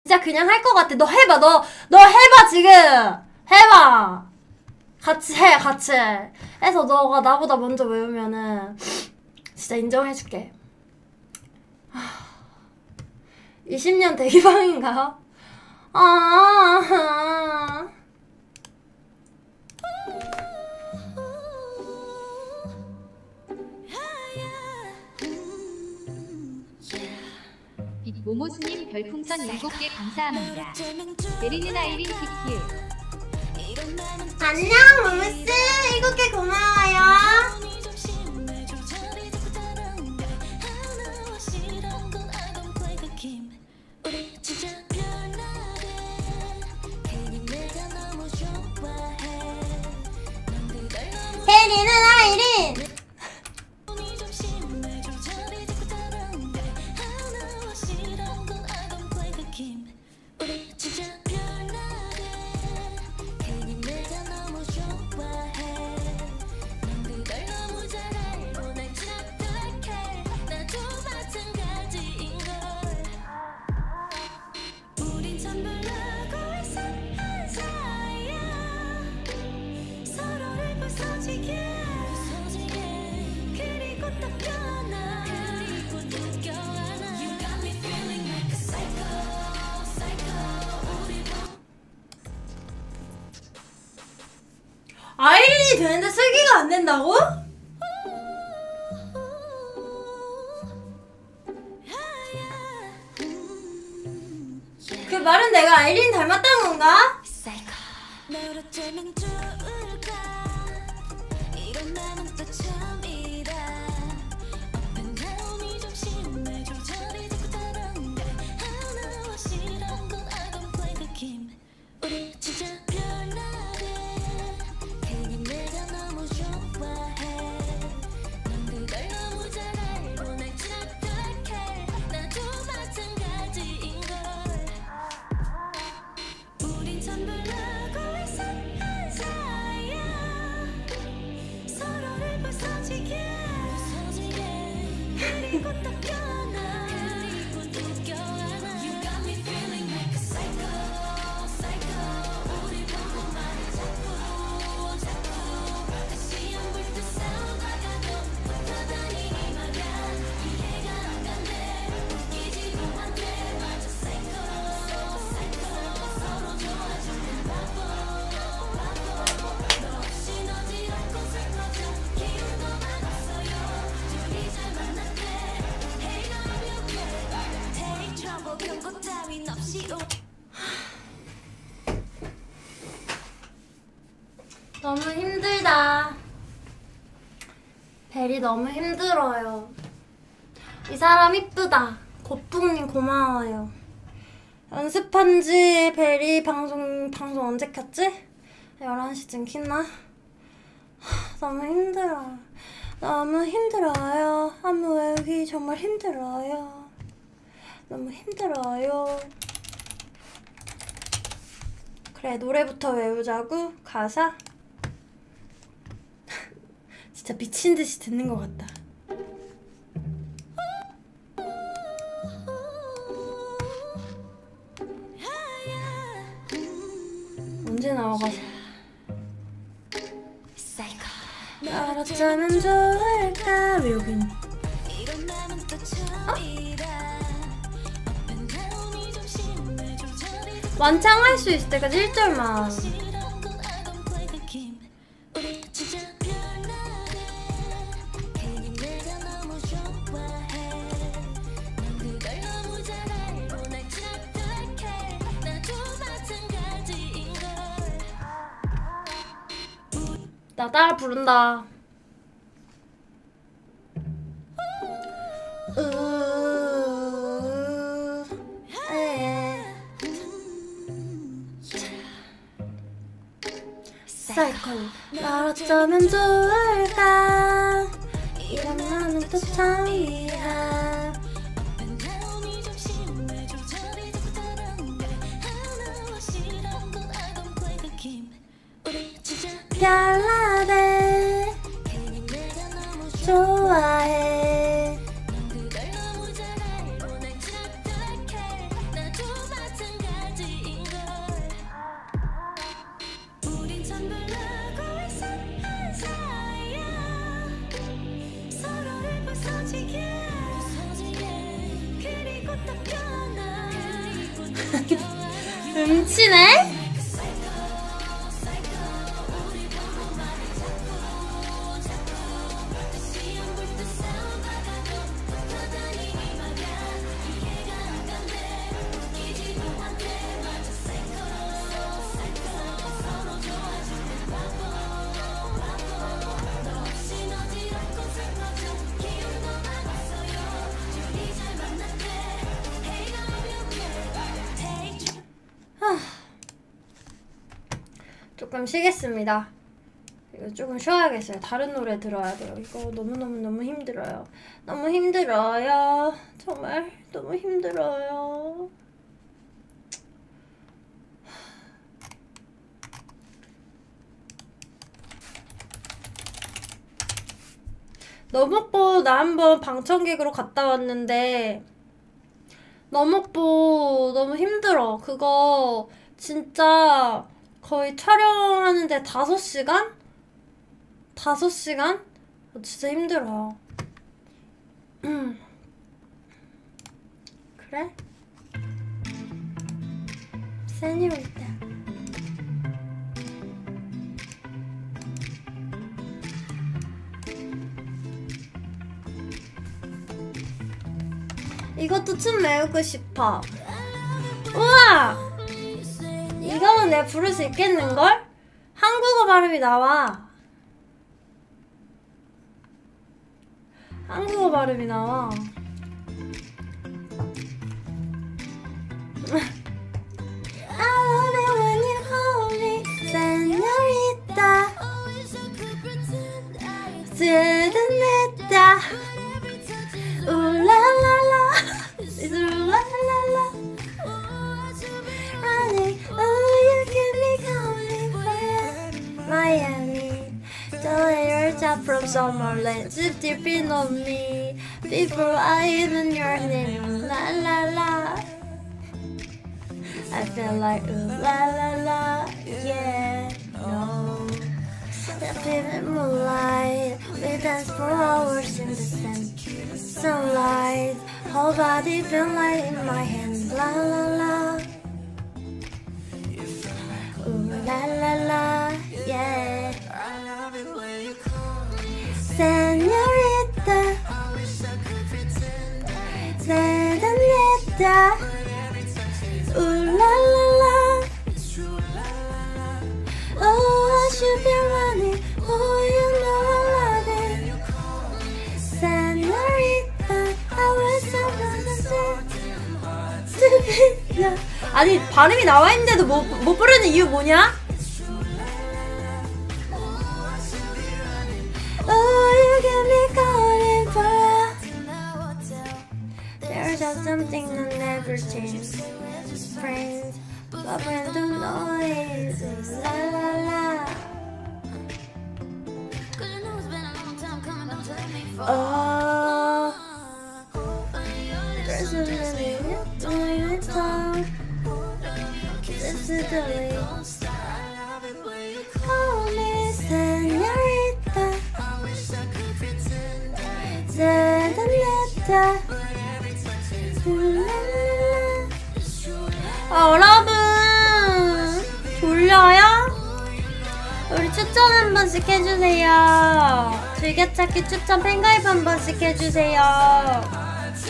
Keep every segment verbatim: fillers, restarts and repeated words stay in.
진짜 그냥 할 것 같아. 너 해봐. 너, 너 해봐 지금. 해봐. 같이 해. 같이 해. 해서 너가 나보다 먼저 외우면은 진짜 인정해줄게. 이십 년 대기방인가요? 아. 모모스님 별풍선 일곱 개 감사합니다. 내리는 아이린 키키. 안녕 모모스 일곱 개 고마워요. 내리는 아이린. 아이린이 되는데 슬기가 안 된다고? 그 말은 내가 아이린 닮았다는 건가? 너무 힘들다. 벨이 너무 힘들어요. 이 사람 이쁘다. 고뚱님 고마워요. 연습한지 벨이 방송 방송 언제 켰지? 열한 시쯤 켰나? 너무 힘들어. 너무 힘들어요. 안무 외우기 정말 힘들어요. 너무 힘들어요. 그래 노래부터 외우자고. 가사? 진짜 미친듯이 듣는 것 같다. 언제 나와가지고 날 어쩌면 좋을까. 왜 여기 있니? 어? 완창할 수 있을 때까지 일 절만. 나 따라 부른다. 으, 에. 사이클. 날 어쩌면 좋을까. 이런 나는 또 처음이야. 별나래 좋아해. 음치네? 조금 쉬겠습니다. 이거 조금 쉬어야겠어요. 다른 노래 들어야 돼요. 이거 너무너무너무 힘들어요. 너무 힘들어요. 정말 너무 힘들어요. 너목보 나 한번 방청객으로 갔다 왔는데 너목보 너무 힘들어. 그거 진짜 거의 촬영하는데 다섯 시간? 다섯 시간? 진짜 힘들어. 그래? 세뇨리타. 이것도 춤 배우고 싶어. 우와! 이거는 내가 부를 수 있겠는걸? 한국어 발음이 나와. 한국어 발음이 나와. I love it when you hold me, señorita. 세드냈다. 울랄랄라. It's 울랄랄라. Running, oh, you keep me coming for Miami. Don't let yourself from Summerland. Zip dipping on me before I even your name. La la la. I feel like ooh la la la. Yeah, no. In moonlight, we dance for hours in the sun. Sunlight, whole body feel like in my hand. La la la. Ooh la la la, yeah. Señorita, señorita. Ooh la la la. Oh, I should be running. Oh, you know I love it. Señorita, I was so good. 아니 발음이 나와 있는데도 못, 못 부르는 이유 뭐냐? Oh, you get me calling for you. There's just something that never changes. Friends, but friends don't know it. La la la. Oh, there's a minute doing it tongue. This is the way. Call me señorita. 세단했다. 아, 여러분 졸려요? 우리 추천 한 번씩 해주세요. 즐겨찾기 추천 팬가입 한 번씩 해주세요.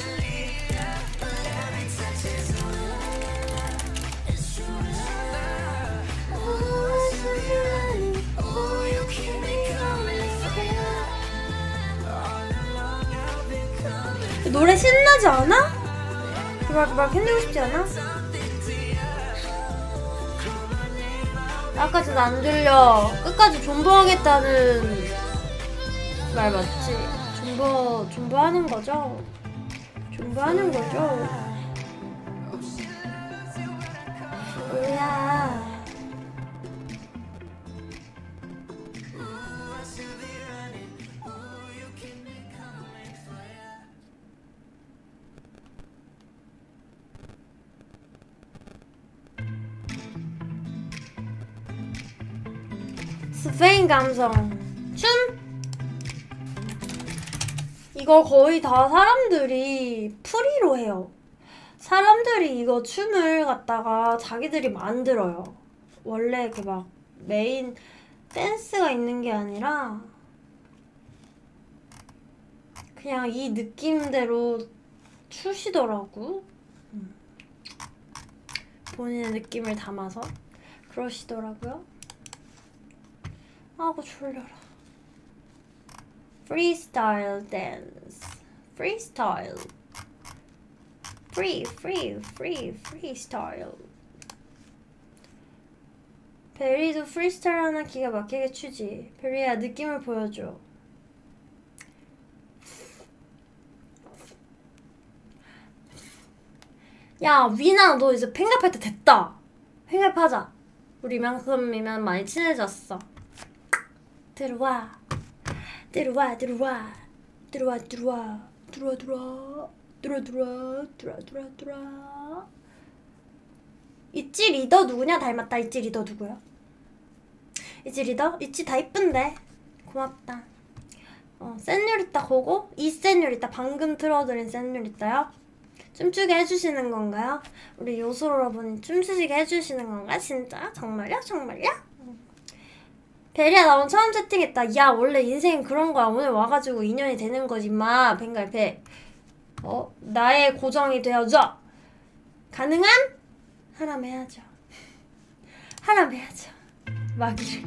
노래 신나지 않아? 막, 막 흔들고 싶지 않아? 아까도 안 들려. 끝까지 존버하겠다는 말 맞지? 존버, 존버하는 거죠? 존버하는 거죠? 뭐야. 스페인 감성 춤? 이거 거의 다 사람들이 프리로 해요. 사람들이 이거 춤을 갖다가 자기들이 만들어요. 원래 그 막 메인 댄스가 있는 게 아니라 그냥 이 느낌대로 추시더라고. 음. 본인의 느낌을 담아서 그러시더라고요. 아고 졸려라. 프리스타일 댄스. 프리스타일. 프리 프리 프리 프리스타일. 베리도 프리스타일 하나 기가 막히게 추지. 베리야 느낌을 보여줘. 야 위나 너 이제 팬갑할 때 됐다. 팬갑하자. 우리만큼이면 많이 친해졌어. 들어와 들어와 들어와 들어와 들어와 들어와 들어와 들어와 들어와 들어와 들어와 들어와. 있지 리더 누구냐? 닮았다. 있지 리더 누구야? 있지 리더? 있지 다 이쁜데. 고맙다. 어 센요리따 고고? 이 센요리따 방금 틀어드린 센요리따요? 춤추게 해주시는 건가요? 우리 요소로라분이 춤추시게 해주시는 건가? 진짜? 정말요? 정말요? 베리야 나 오늘 처음 채팅했다. 야 원래 인생은 그런 거야. 오늘 와가지고 인연이 되는 거지 마. 뱅갈배. 어? 나의 고정이 되어줘. 가능한? 하람 해야죠. 하람 해야죠. 마기를.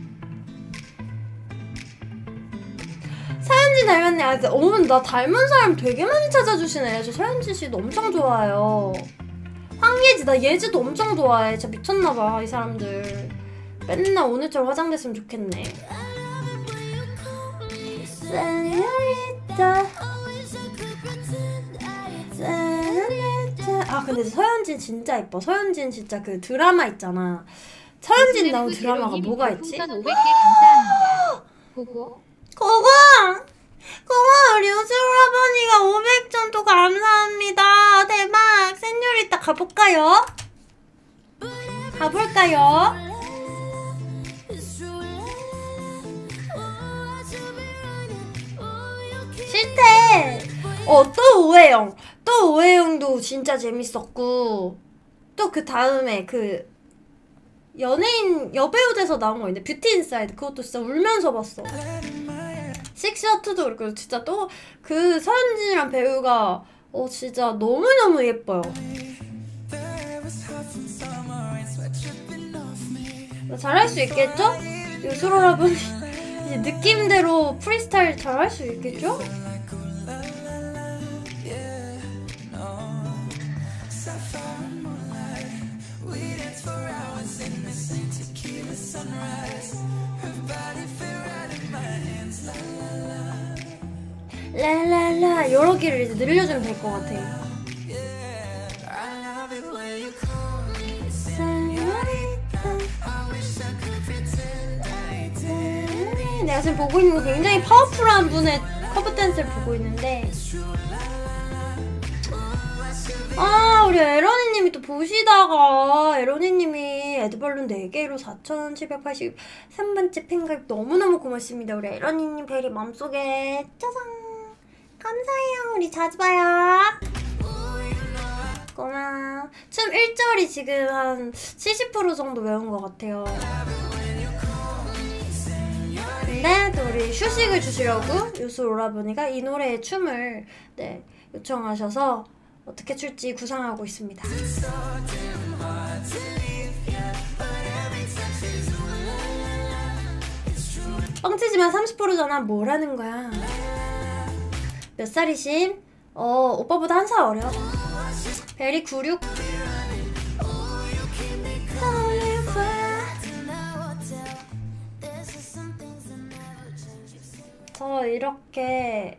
서현진 닮았네. 아, 어머 나 닮은 사람 되게 많이 찾아주시네. 저 서현진 씨도 엄청 좋아해요. 황예지 나 예지도 엄청 좋아해. 진짜 미쳤나봐 이 사람들. 맨날 오늘처럼 화장됐으면 좋겠네. 아 근데 서현진 진짜 예뻐. 서현진 진짜 그 드라마 있잖아. 서현진 나온 드라마가 뭐가 있지? 오백 개 감사합니다. 고고. 고고! 고고! 우리 우수라버니가 오백 점 또 감사합니다. 대박! 센요리따 가볼까요? 가볼까요? 싫대! 어, 또 오해영! 또 오해영도 진짜 재밌었고 또 그 다음에 그 연예인 여배우 돼서 나온 거 있는데 뷰티 인사이드 그것도 진짜 울면서 봤어. 식스하트도 그렇고 진짜 또 그 서현진이란 배우가 어 진짜 너무너무 예뻐요. 잘할 수 있겠죠? 요술 여러분이 이제 느낌대로 프리스타일 잘할 수 있겠죠? 라라라 여러기를 이제 늘려주면 될 것 같아. 내가 지금 보고 있는 거 굉장히 파워풀한 분의 커브 댄스를 보고 있는데 아 우리 에러니님이 또 보시다가 에러니님이 에드벌룬 네 개로 사천칠백팔십삼 번째 팬가입 너무너무 고맙습니다. 우리 에러니님 베리 맘속에 짜잔 감사해요. 우리 자주 봐요. 고마워. 춤 일 절이 지금 한 칠십 퍼센트 정도 외운 것 같아요. 근데 또 우리 휴식을 주시려고 요술 오라버니가 이 노래의 춤을 네, 요청하셔서 어떻게 출지 구상하고 있습니다. 뻥치지만 삼십 퍼센트잖아. 뭐라는 거야. 몇 살이심? 어 오빠보다 한 살 어려. 베리 구십육. 저 이렇게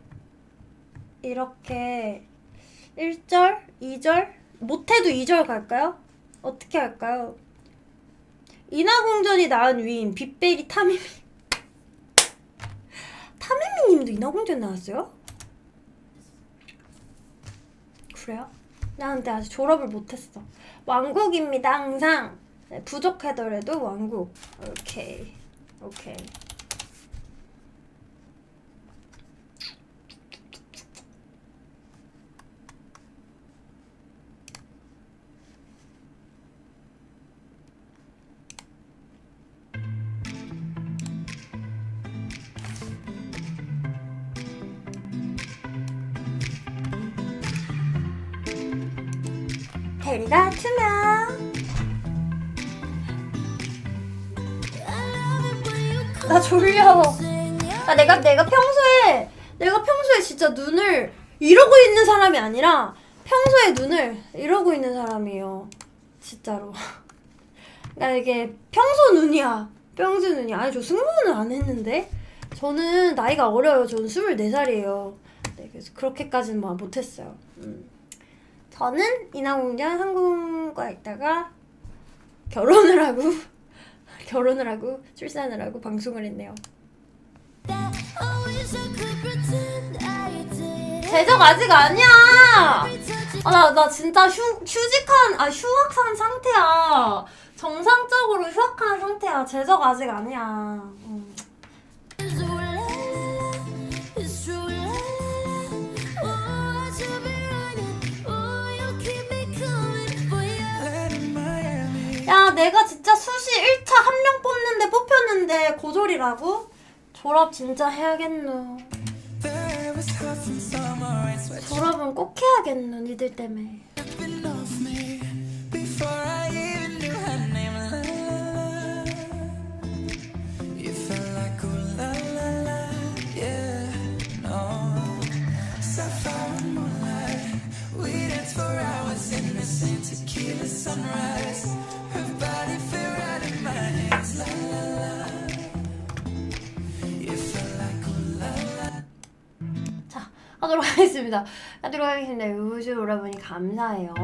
이렇게 일 절? 이 절? 못해도 이 절 갈까요? 어떻게 할까요? 인하공전이 낳은 위인 빗베리 타미미. 타미미님도 인하공전 나왔어요? 그래요? 나 근데 아직 졸업을 못했어. 왕국입니다 항상. 네, 부족하더라도 왕국. 오케이 오케이. 해리가 투명. 나 졸려. 아, 내가 내가 평소에 내가 평소에 진짜 눈을 이러고 있는 사람이 아니라 평소에 눈을 이러고 있는 사람이에요. 진짜로. 그러니까 이게 평소 눈이야. 평소 눈이야. 아니 저 승무원을 안 했는데. 저는 나이가 어려요. 저는 스물네 살이에요. 네, 그래서 그렇게까지는 뭐 못했어요. 음. 저는 인하공전 항공과 있다가 결혼을 하고 결혼을 하고 출산을 하고 방송을 했네요. 제적 아직 아니야. 아, 나, 나 진짜 휴, 휴직한, 아, 휴학한 상태야. 정상적으로 휴학한 상태야. 제적 아직 아니야. 음. 야, 내가 진짜 수시 일 차 한 명 뽑는데 뽑혔는데 고졸이라고? 졸업 진짜 해야겠노. 졸업은 꼭 해야겠노, 니들 때문에. 자, 하도록 하겠습니다. 하도록 하겠습니다. 우주 여러분이 감사해요.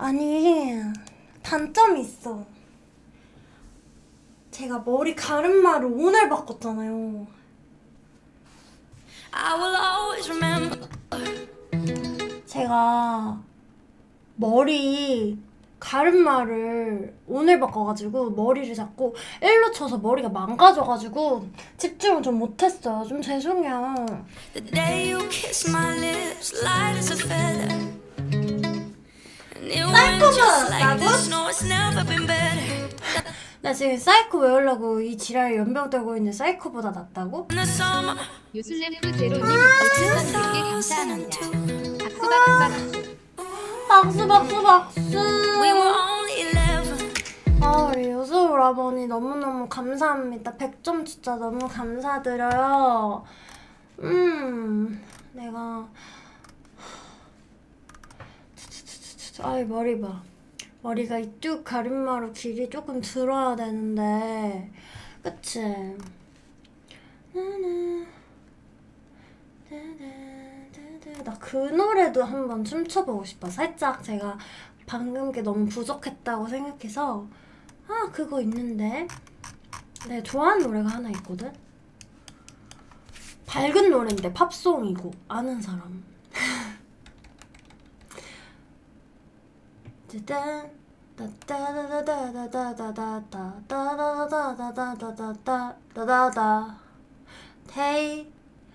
아니, 단점이 있어. 제가 머리 가르마를 오늘 바꿨잖아요. I will always remember. 제가 머리 가르마를 오늘 바꿔가지고 머리를 자꾸 일로 쳐서 머리가 망가져가지고 집중을 좀 못했어요. 좀 죄송해요. The day you kiss my lips, light as a feather. 사이코가 나고? 나 지금 사이코 외우려고 이 지랄 연병 떨고 있는데 사이코보다 낫다고? 요술램프 제로님 별풍선 백 개 감사합니다. 박수 박수 박수 박수 박수. 아 우리 요술 오라버니 너무너무 감사합니다. 백 점 진짜 너무 감사드려요. 음 내가 아이 머리 봐. 머리가 이쪽 가르마로 길이 조금 들어야 되는데 그치? 나 그 노래도 한번 춤춰보고 싶어. 살짝 제가 방금 게 너무 부족했다고 생각해서 아 그거 있는데 내가 좋아하는 노래가 하나 있거든? 밝은 노래인데 팝송이고 아는 사람 짠 따다다다다다다다다다다다다다다다다다 Hey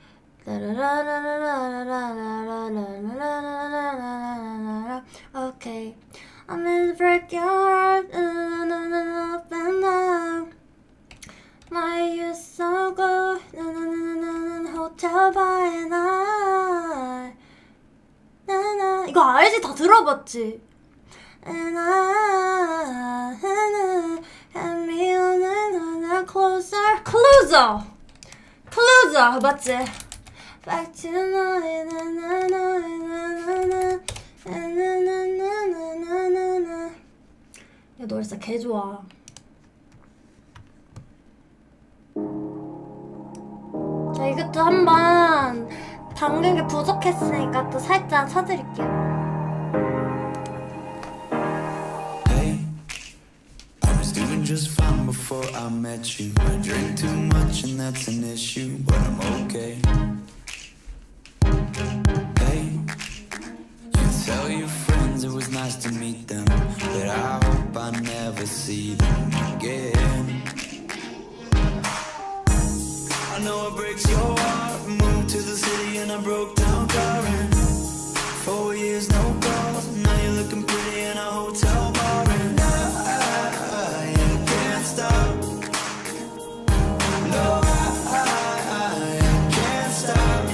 Okay I'm in the break your heart up and down My you so good hotel by night 나나 이거 알지? 다 들어봤지? And I and me on and closer closer closer 맞지? Back to night na na na na na na na na na 야 노래 진짜 개 좋아. 자 이것도 한번 방금 게 부족했으니까 또 살짝 쳐드릴게요. Just fine before I met you. I drink too much and that's an issue, but I'm okay. Hey, you tell your friends it was nice to meet them, but I hope I never see them again. I know it breaks your heart. Moved to the city and I broke down crying. Four years no calls, now you're looking pretty in a hotel bar and I stop. No, I, I, I can't stop.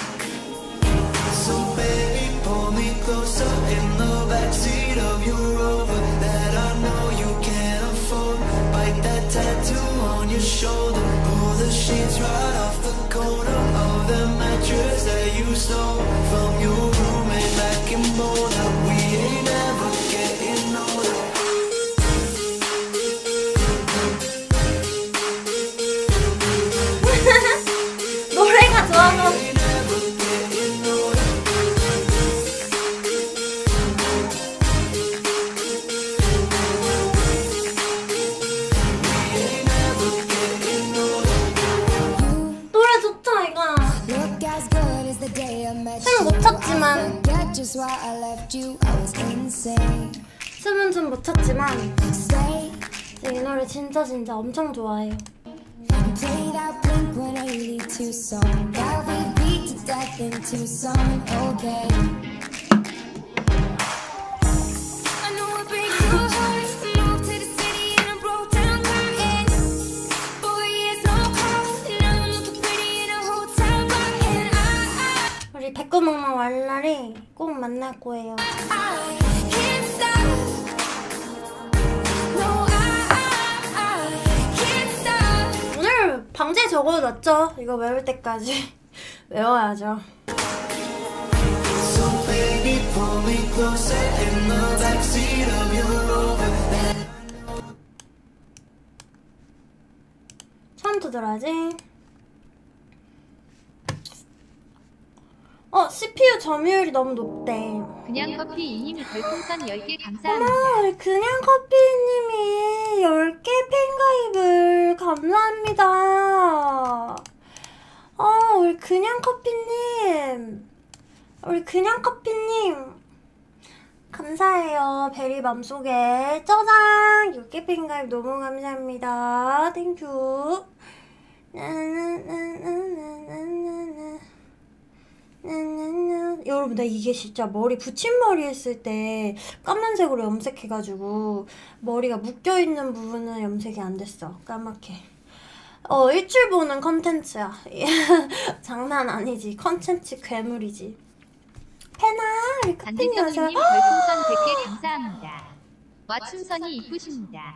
So baby, pull me closer in the backseat of your Rover that I know you can't afford. Bite that tattoo on your shoulder. Pull the sheets right off the corner of the mattress that you stole from your roommate back in Boulder. We ain't ever getting older. 노래가 좋아서 노래 좋다 이거. 숨 못 찼지만 숨은 좀 못 찼지만 이 노래 진짜 진짜 엄청 좋아해요. Play that Blink one eighty-two song that we beat to death in Tucson, okay. I know it breaks your heart. Moved to the city and I broke down crying. Four years no call, now I'm looking pretty in a hotel bar and I, I 우리 백구멍멍 왈라리 꼭 만날 거예요. I can't stop. No, I, I, I can't stop. 오늘 방지에 적어놨죠? 이거 외울 때까지 외워야죠. So baby, pull me closer in the backseat of your Rover. 처음부터 들어야지. 어, 씨피유 점유율이 너무 높대. 그냥 커피 이님이 별풍선 열 개 감사합니다. 어머, 우리 그냥 커피님이 열 개 팬가입을 감사합니다. 어, 우리 그냥 커피님. 우리 그냥 커피님. 감사해요. 베리 맘속에 저장 열 개 팬가입 너무 감사합니다. 땡큐. 나나나나나나나나. 여러분, 나 이게 진짜 머리 붙임머리 했을 때 까만색으로 염색해가지고 머리가 묶여있는 부분은 염색이 안 됐어. 까맣게. 어, 일출 보는 컨텐츠야. 장난 아니지. 컨텐츠 괴물이지. 페나, 우리 커피님 와서. 안진정님 별풍선 백 개 감사합니다. 와 춘선이 이쁘십니다.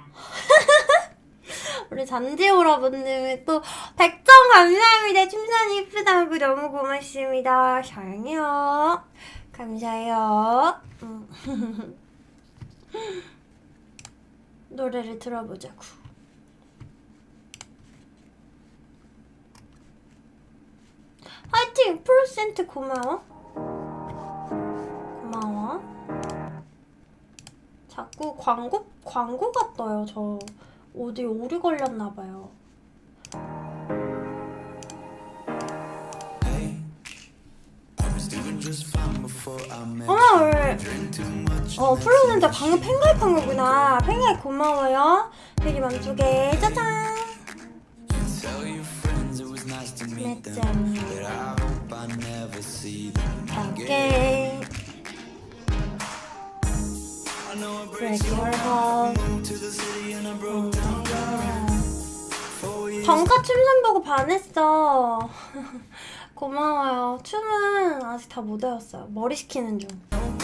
우리 잔디 오라버님이 또 백 점 감사합니다. 춤선이 이쁘다고 너무 고맙습니다. 사랑해요. 감사해요. 음. 노래를 들어보자고. 화이팅! 프로센트 고마워. 고마워. 자꾸 광고, 광고가 떠요. 저 어디 오류 걸렸나봐요. 어머, 왜? 어, 프로센터 방금 팬가입한 거구나. 팬가입 고마워요. 베리 맘속에 짜잔. 몇 점. 오케이. 정가 춤선 보고 반했어. 고마워요. 춤은 아직 다 못 외웠어요. 머리 식히는 중.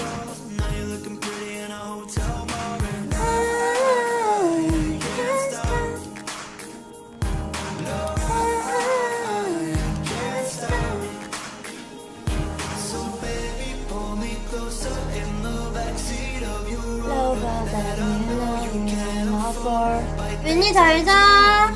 윈니 잘자.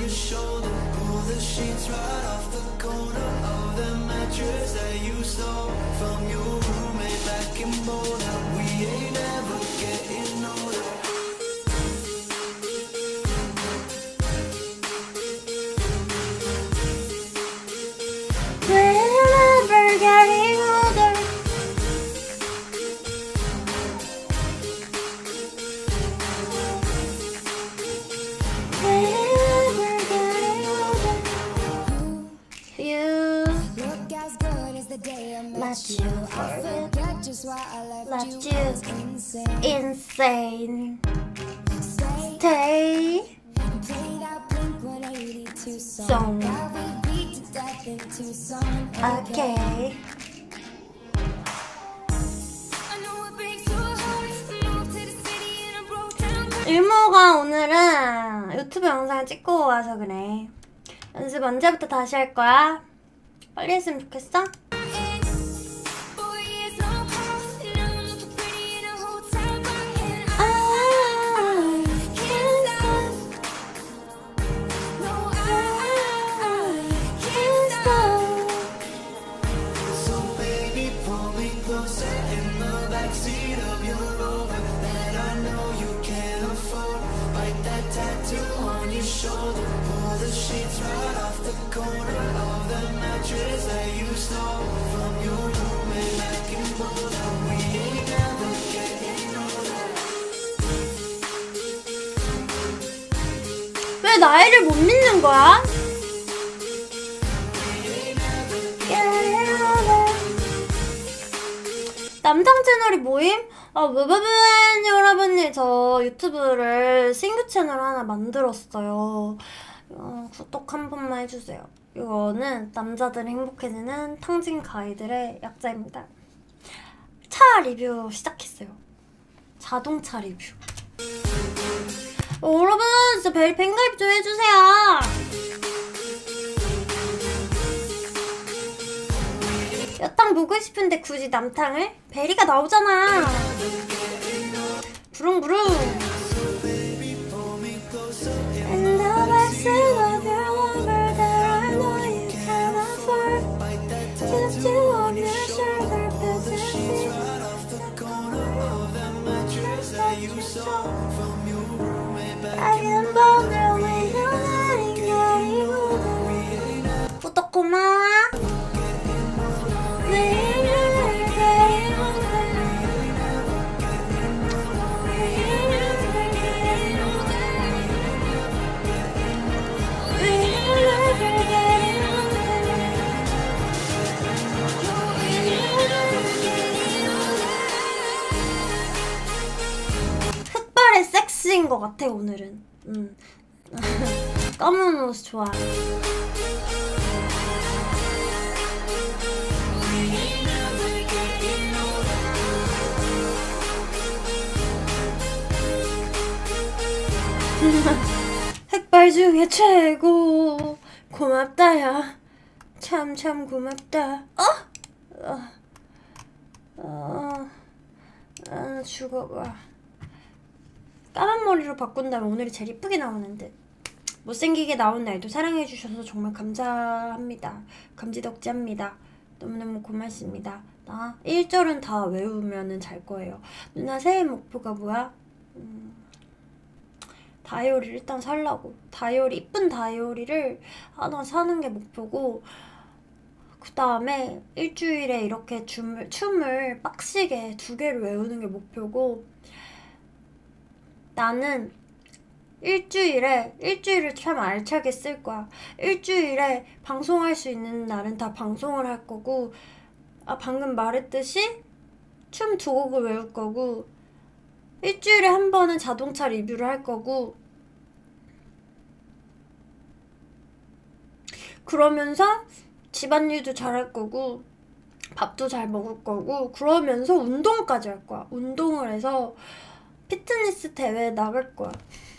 Left you insane. Stay song. Okay. 일모가 오늘은 유튜브 영상을 찍고 와서 그래. 연습 언제부터 다시 할 거야? 빨리 했으면 좋겠어? 왜 나이를 못 믿는 거야? 남성 채널이 모임? 아, 무브분 여러분들, 저 유튜브를 신규 채널 하나 만들었어요. 어, 구독 한 번만 해주세요. 이거는 남자들이 행복해지는 탕진 가이들의 약자입니다. 차 리뷰 시작했어요. 자동차 리뷰. 어, 여러분 진짜 벨 팬가입 좀 해주세요. 여탕 보고 싶은데 굳이 남탕을? 베리가 나오잖아. 부릉부릉. And the backseat of your lover that I know you can afford. Just to on your shirt. 고마워. 흑발의 섹스인 것 같아 오늘은. 음. 검은 옷 좋아. 흑발 중에 최고. 고맙다 야. 참 참 고맙다. 어? 어. 어. 아, 죽어봐. 까만 머리로 바꾼다면 오늘이 제일 이쁘게 나오는 듯. 못생기게 나온 날도 사랑해주셔서 정말 감사합니다. 감지덕지합니다. 너무너무 고맙습니다. 나 일 절은 다 외우면은 잘 거예요. 누나 새해 목표가 뭐야? 음, 다이어리 일단 살라고. 다이어리, 이쁜 다이어리를 하나 사는 게 목표고, 그 다음에 일주일에 이렇게 춤을, 춤을 빡시게 두 개를 외우는 게 목표고, 나는 일주일에, 일주일을 참 알차게 쓸 거야. 일주일에 방송할 수 있는 날은 다 방송을 할 거고, 아, 방금 말했듯이 춤 두 곡을 외울 거고, 일주일에 한 번은 자동차 리뷰를 할 거고, 그러면서 집안일도 잘 할 거고, 밥도 잘 먹을 거고, 그러면서 운동까지 할 거야. 운동을 해서 피트니스 대회에 나갈 거야.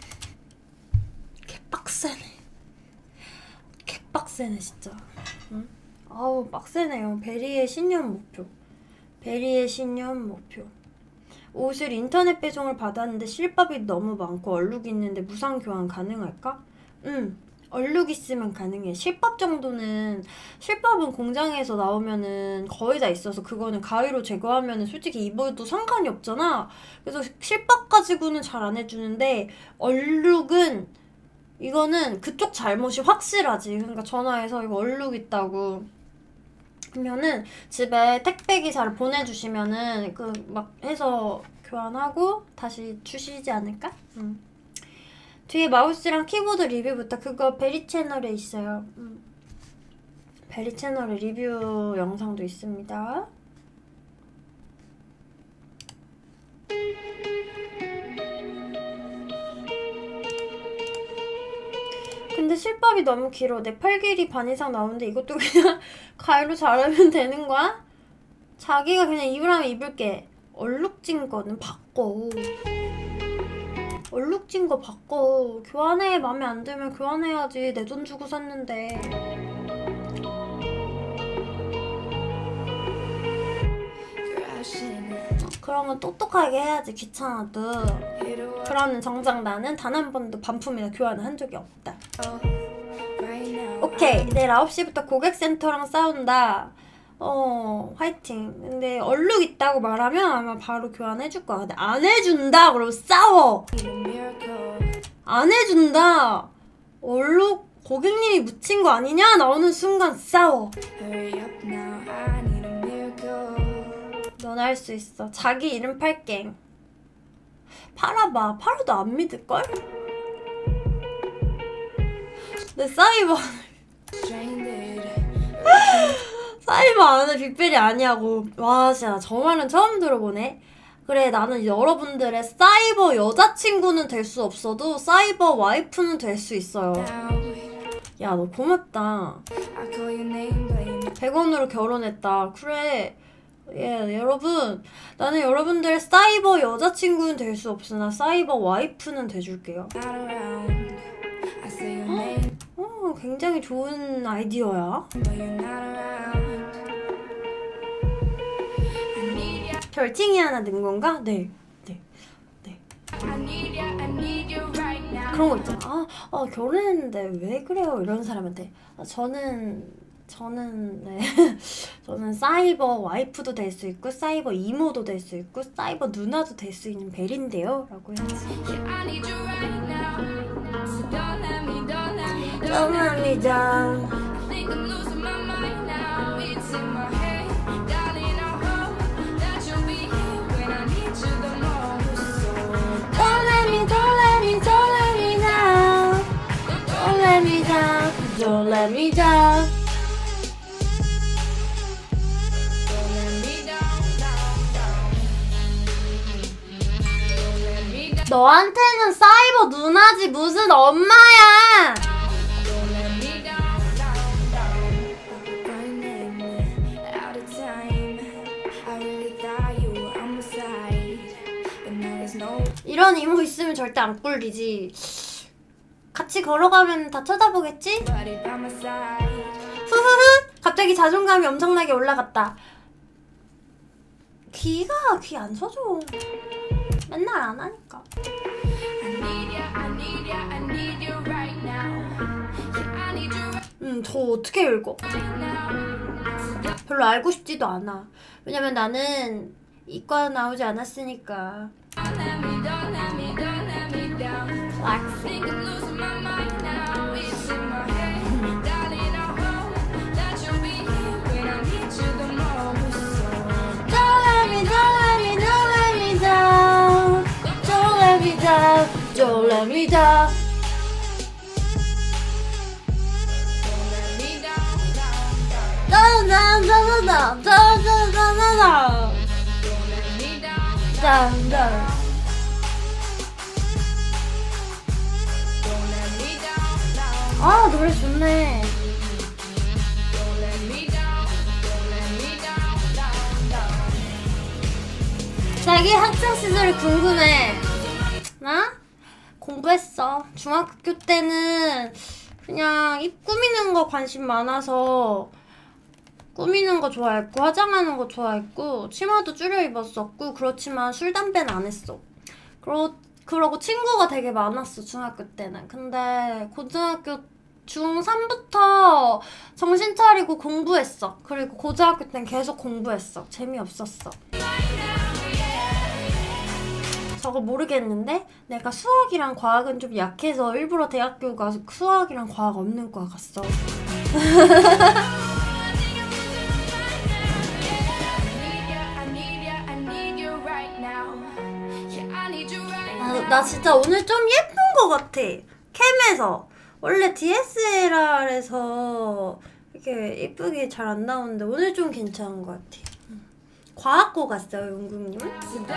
개빡세네. 개빡세네 진짜. 응? 아우 빡세네요. 베리의 신년 목표. 베리의 신년 목표. 옷을 인터넷 배송을 받았는데 실밥이 너무 많고 얼룩이 있는데 무상 교환 가능할까? 응. 얼룩 있으면 가능해. 실밥 정도는, 실밥은 공장에서 나오면은 거의 다 있어서 그거는 가위로 제거하면은 솔직히 입어도 상관이 없잖아. 그래서 실밥 가지고는 잘 안 해주는데, 얼룩은 이거는 그쪽 잘못이 확실하지. 그러니까 전화해서 이거 얼룩 있다고 그러면은 집에 택배 기사를 보내주시면은 그 막 해서 교환하고 다시 주시지 않을까? 응. 뒤에 마우스랑 키보드 리뷰부터 그거 베리 채널에 있어요. 음. 베리 채널에 리뷰 영상도 있습니다. 근데 실밥이 너무 길어. 내 팔 길이 반 이상 나오는데 이것도 그냥 가위로 자르면 되는 거야? 자기가 그냥 입으라면 입을게. 얼룩진 거는 바꿔. 얼룩진 거 바꿔. 교환해. 맘에 안 들면 교환해야지. 내 돈 주고 샀는데. 그런 건 똑똑하게 해야지. 귀찮아도. 그러는 정작 나는 단 한 번도 반품이나 교환을 한 적이 없다. 오케이. 내일 아홉 시부터 고객센터랑 싸운다. 어, 화이팅. 근데 얼룩 있다고 말하면 아마 바로 교환해줄 거야. 근데 안 해준다 그러면 싸워. 안 해준다, 얼룩 고객님이 묻힌 거 아니냐 나오는 순간 싸워. 넌 할 수 있어. 자기 이름 팔갱. 팔아봐. 팔아도 안 믿을걸? 내 사이버 사이버 아는 빅벨이 아니냐고. 와 진짜 저 말은 처음 들어보네. 그래, 나는 여러분들의 사이버 여자친구는 될 수 없어도 사이버 와이프는 될 수 있어요. 야, 너 고맙다. 백 원으로 결혼했다. 그래. 예, 여러분, 나는 여러분들의 사이버 여자친구는 될 수 없으나 사이버 와이프는 돼줄게요. 어, 굉장히 좋은 아이디어야. 별칭이 하나 는 건가? 네. 네. 네. 그런 거 있잖아. 아, 아 결혼했는데 왜 그래요? 이런 사람한테. 아, 저는, 저는, 네. 저는 사이버 와이프도 될 수 있고, 사이버 이모도 될 수 있고, 사이버 누나도 될 수 있는 벨인데요? 라고 해야지. 감사합니다. let me down. 너한테는 사이버 누나지 무슨 엄마야. 이런 이모 있으면 절대 안 꿀리지. 같이 걸어가면 다 쳐다보겠지? 후후후! 갑자기 자존감이 엄청나게 올라갔다. 귀가 귀 안 서줘. 맨날 안 하니까. 음, 저 어떻게 읽어? 별로 알고 싶지도 않아. 왜냐면 나는 이과 나오지 않았으니까. Don't let me down. Down, down, down, down, down, down, down, down, down, down. 아, 노래 좋네. 자기 학창 시절이 궁금해. 나? 공부했어. 중학교 때는 그냥 입 꾸미는 거 관심 많아서 꾸미는 거 좋아했고 화장하는 거 좋아했고 치마도 줄여 입었었고 그렇지만 술, 담배는 안 했어. 그러, 그러고 친구가 되게 많았어 중학교 때는. 근데 고등학교 중삼부터 정신 차리고 공부했어. 그리고 고등학교 때는 계속 공부했어. 재미없었어. 저거 모르겠는데 내가 수학이랑 과학은 좀 약해서 일부러 대학교 가서 수학이랑 과학 없는 과 갔어. 나, 나 진짜 오늘 좀 예쁜 거 같아. 캠에서 원래 디에스엘알에서 이렇게 예쁘게 잘 안 나오는데 오늘 좀 괜찮은 거 같아. 과학고 갔어요, 용국님은?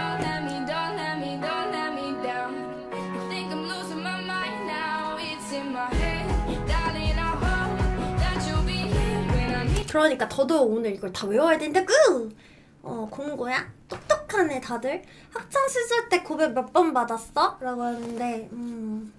그러니까 더더욱 오늘 이걸 다 외워야 된다고! 어, 공고야? 똑똑하네, 다들. 학창시절 때 고백 몇 번 받았어? 라고 하는데, 음...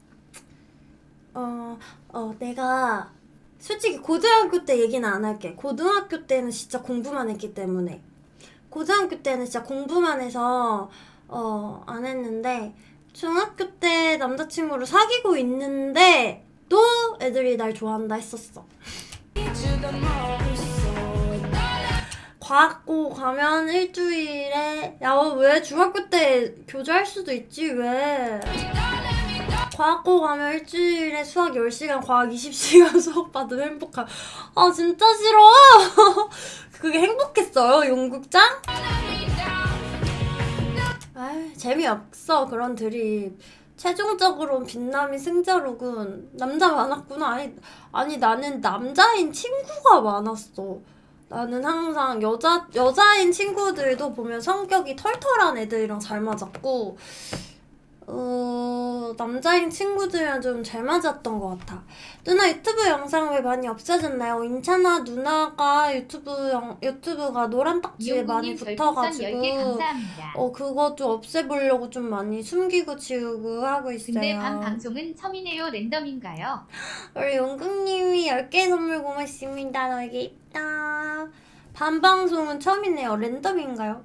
어, 어, 내가 솔직히 고등학교 때 얘기는 안 할게. 고등학교 때는 진짜 공부만 했기 때문에. 고등학교 때는 진짜 공부만 해서 어, 안 했는데 중학교 때 남자친구를 사귀고 있는데 또 애들이 날 좋아한다 했었어. 과학고 가면 일주일에 야 왜 중학교 때 교제할 수도 있지 왜. 과학고 가면 일주일에 수학 열 시간 과학 이십 시간 수업 받으면 행복한. 아 진짜 싫어. 그게 행복했어요 용국장? 아유 재미없어 그런 드립. 최종적으로는 빛남이 승자로군. 남자 많았구나. 아니, 아니 나는 남자인 친구가 많았어. 나는 항상 여자, 여자인 친구들도 보면 성격이 털털한 애들이랑 잘 맞았고 어... 남자인 친구들이랑 좀 잘 맞았던 것 같아. 누나 유튜브 영상 왜 많이 없어졌나요? 인차나 누나가 유튜브 영, 유튜브가 노란 딱지에 많이 붙어가지고 어 그거 좀 없애보려고 좀 많이 숨기고 지우고 하고 있어요. 근데 밤 방송은 처음이네요. 랜덤인가요? 우리 용국님이 열 개 선물 고맙습니다. 너에게 있다. 밤 방송은 처음이네요. 랜덤인가요?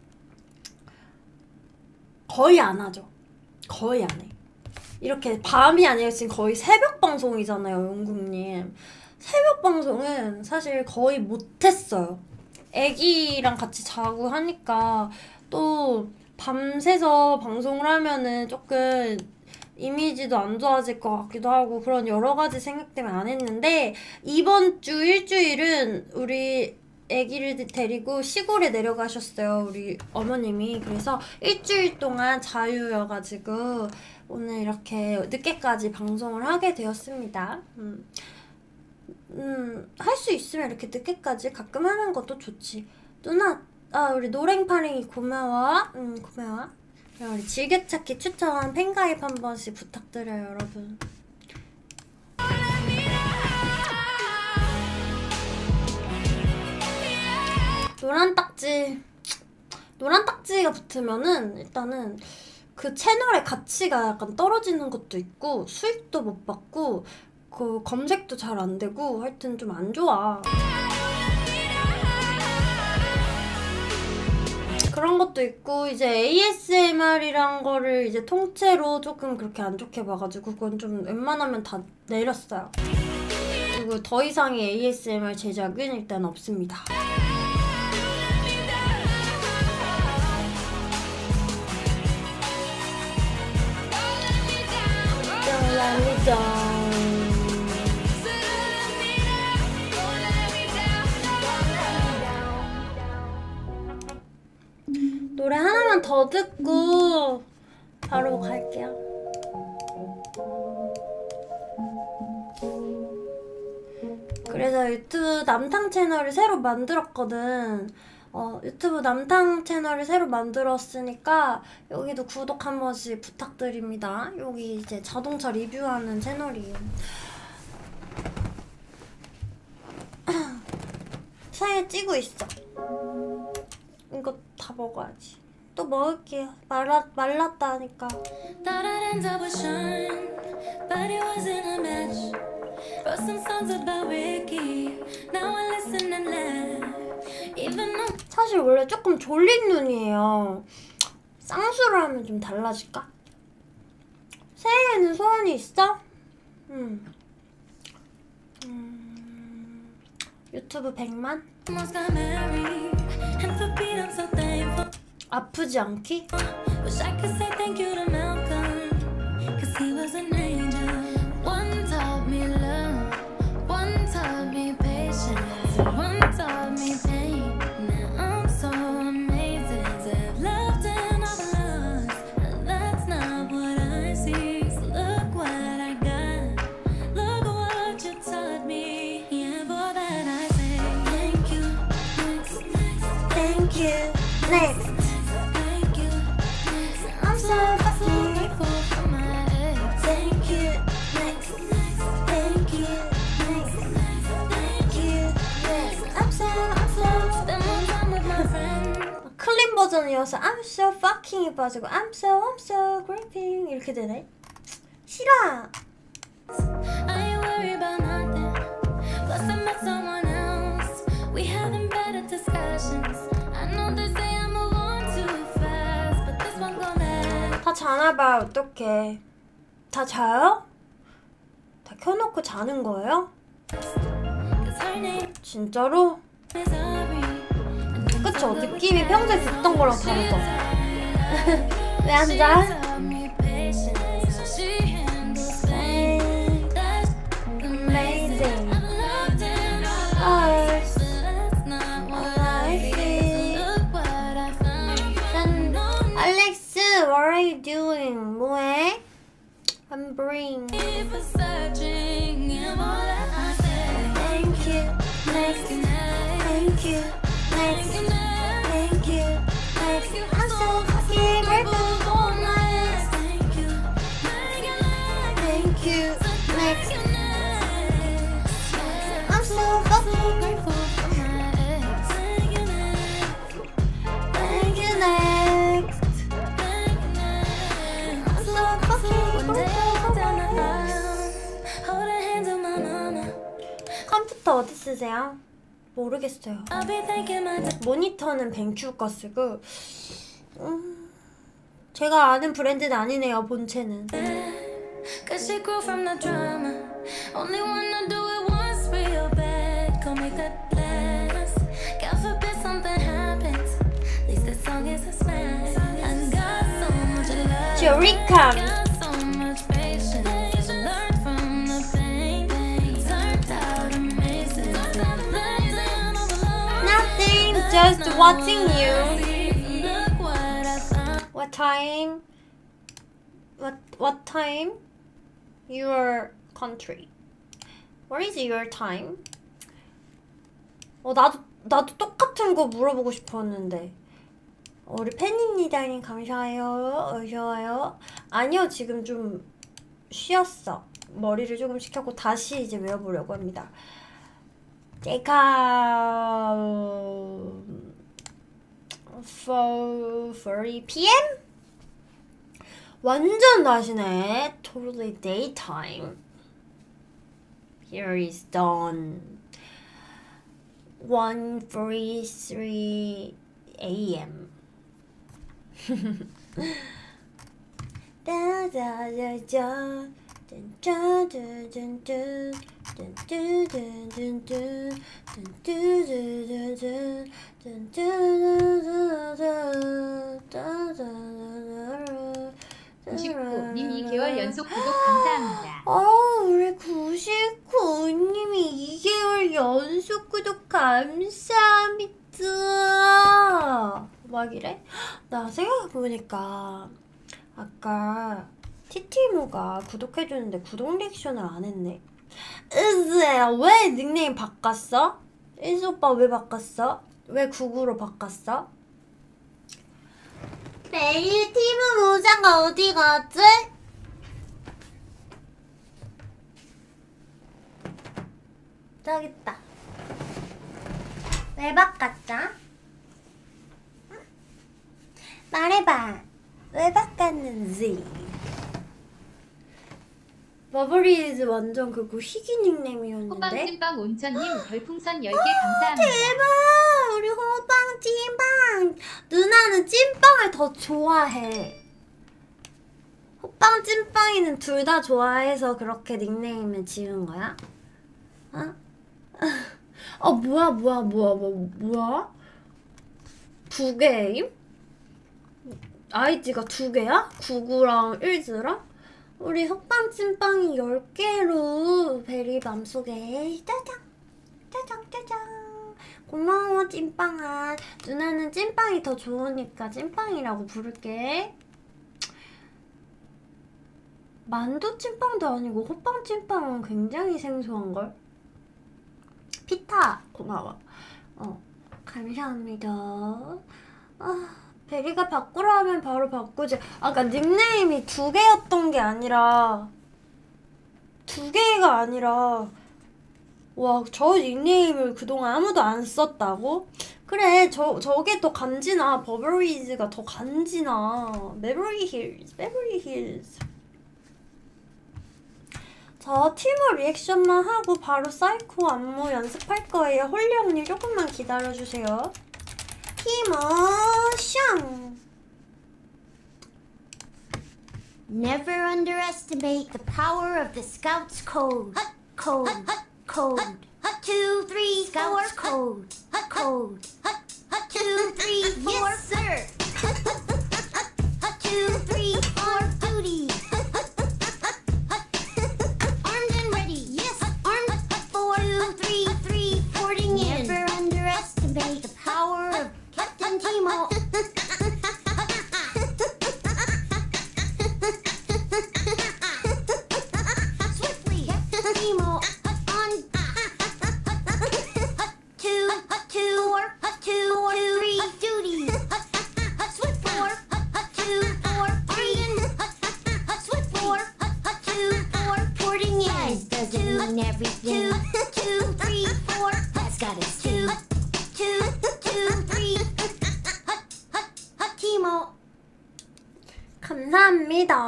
거의 안 하죠. 거의 안 해. 이렇게 밤이 아니라 지금 거의 새벽 방송이잖아요, 용국님. 새벽 방송은 사실 거의 못했어요. 애기랑 같이 자고 하니까 또 밤새서 방송을 하면은 조금 이미지도 안 좋아질 것 같기도 하고 그런 여러 가지 생각 때문에 안 했는데 이번 주 일주일은 우리 애기를 데리고 시골에 내려가셨어요, 우리 어머님이. 그래서 일주일 동안 자유여가지고 오늘 이렇게 늦게까지 방송을 하게 되었습니다. 음. 음, 할 수 있으면 이렇게 늦게까지 가끔 하는 것도 좋지. 누나, 아, 우리 노랭파랭이 고마워. 음, 고마워. 그럼 우리 즐겨찾기 추천 팬가입 한 번씩 부탁드려요, 여러분. 노란 딱지. 노란 딱지가 붙으면은 일단은 그 채널의 가치가 약간 떨어지는 것도 있고 수익도 못 받고 그 검색도 잘 안 되고 하여튼 좀 안 좋아. 그런 것도 있고 이제 에이에스엠알이란 거를 이제 통째로 조금 그렇게 안 좋게 봐가지고 그건 좀 웬만하면 다 내렸어요. 그리고 더 이상의 에이에스엠알 제작은 일단 없습니다. 노래 하나만 더 듣고 바로 갈게요. 그래서 유튜브 남탕 채널을 새로 만들었거든. 어, 유튜브 남탕 채널을 새로 만들었으니까 여기도 구독 한 번씩 부탁드립니다. 여기 이제 자동차 리뷰하는 채널이에요. 사에 찌고 있어. 이거 다 먹어야지. 또 먹을게요. 말라, 말랐다 하니까. 사실 원래 조금 졸린 눈이에요. 쌍수를 하면 좀 달라질까? 새해에는 소원이 있어? 음. 음... 유튜브 백만? 아프지 않기? Next. I'm so fucking grateful for my ex. Thank you. Next. Thank you. Next. Thank you. Next. I'm so, I'm so. Spend more time with my friend. 클린 버전이어서 I'm so fucking이 빠지고 I'm so, I'm so grateful 이렇게 되네. 싫어. I ain't worried about nothing. Plus I met someone else. We having better discussions. 다 자나봐. 어떡해. 다 자요? 다 켜놓고 자는 거예요? 진짜로? 그쵸? 느낌이 평소에 듣던 거랑 다르죠? 왜 안 자? Amazing. Oh. What are you doing? 뭐해? I'm boring. Thank you. Next. Thank you. Next. Thank you. Next. I'm so fucking grateful for my ex. Thank you. Next. I'm so fucking grateful for my ex. Thank you. Next. 컴퓨터 어디 쓰세요? 모르겠어요. 모니터는 뱅큐 거 쓰고 음, 제가 아는 브랜드는 아니네요, 본체는. 제리캄 Just watching you. What time? What what time? Your country. What is your time? 어 나도 나도 똑같은 거 물어보고 싶었는데. 어, 우리 팬입니다님 감사해요. 어서와요. 아니요 지금 좀 쉬었어. 머리를 조금 식혔고 다시 이제 외워보려고 합니다. 제가 four thirty p m? 완전 낮이네. Totally daytime. Here is dawn. one forty-three a m 따다다다 짠짠짠짠짠 짠짠짠짠짠 구십구 님 이 개월 연속 구독 감사합니다. 어, 우리 구십구 님이 이 개월 연속 구독 감사합니다. 막 이래? 나 생각해보니까 아까 티티모가 구독해주는데 구독 리액션을 안 했네. 으스야, 왜 닉네임 바꿨어? 일스 오빠 왜 바꿨어? 왜 구구로 바꿨어? 내일 팀은 모자가 어디 가지? 저기 있다. 왜 바꿨어? 말해봐. 왜 바꿨는지. 버블리즈 완전 그거 희귀 닉네임이었는데. 호빵찐빵 온천님 별풍선 열 개 감사합니다. 대박! 우리 호빵 찐빵! 누나는 찐빵을 더 좋아해. 호빵 찐빵이는 둘 다 좋아해서 그렇게 닉네임을 지은 거야? 어? 어 뭐야 뭐야 뭐야 뭐, 뭐야? 두 개임? 아이디가 두 개야? 구구랑 일즈랑? 우리 호빵 찐빵이 열 개로 베리 맘속에 짜장 짜장 짜장. 고마워 찐빵아. 누나는 찐빵이 더 좋으니까 찐빵이라고 부를게. 만두 찐빵도 아니고 호빵 찐빵은 굉장히 생소한걸? 피타 고마워. 어 감사합니다. 아 베리가 바꾸라 하면 바로 바꾸지. 아까 닉네임이 두 개였던 게 아니라 두 개가 아니라 와, 저 닉네임을 그동안 아무도 안 썼다고? 그래, 저, 저게 더 간지나. 버블리즈가 더 간지나. 베버리 힐즈, 베버리 힐즈. 저 티모 리액션만 하고 바로 사이코 안무 연습할 거예요. 홀리 언니 조금만 기다려주세요. 티모 샹! Never underestimate the power of the Scouts Code. Code. Code. Two, three, Scouts Code. Code. Two, three, four. Yes, sir. Two, three, four, duty. Armed and ready. Yes, armed. Four, two, three, three, porting in. Never underestimate the power of Captain Timo. Swiftly, Captain Timo. On. Two, two, four, two, two, three, duty. Swift four, two, four, three. Swift four, two, four, porting in. Doesn't mean everything. Two, two, three, four. That's got its two, two, two, three. Timo. 감사합니다.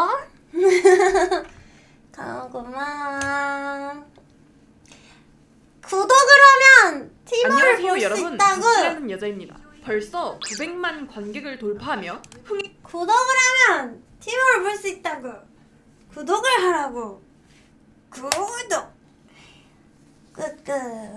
가 고마워. 구독을 하면 티모를 볼 수 여러분, 있다고. 박수라는 여자입니다. 벌써 구백만 관객을 돌파하며 흥이 구독을 하면 티모를 볼 수 있다고. 구독을 하라고. 구독. 끝끝.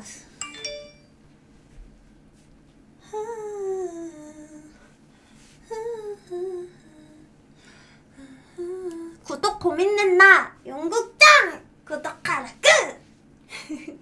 구독 고민된다. 용국장 구독하라. 끝.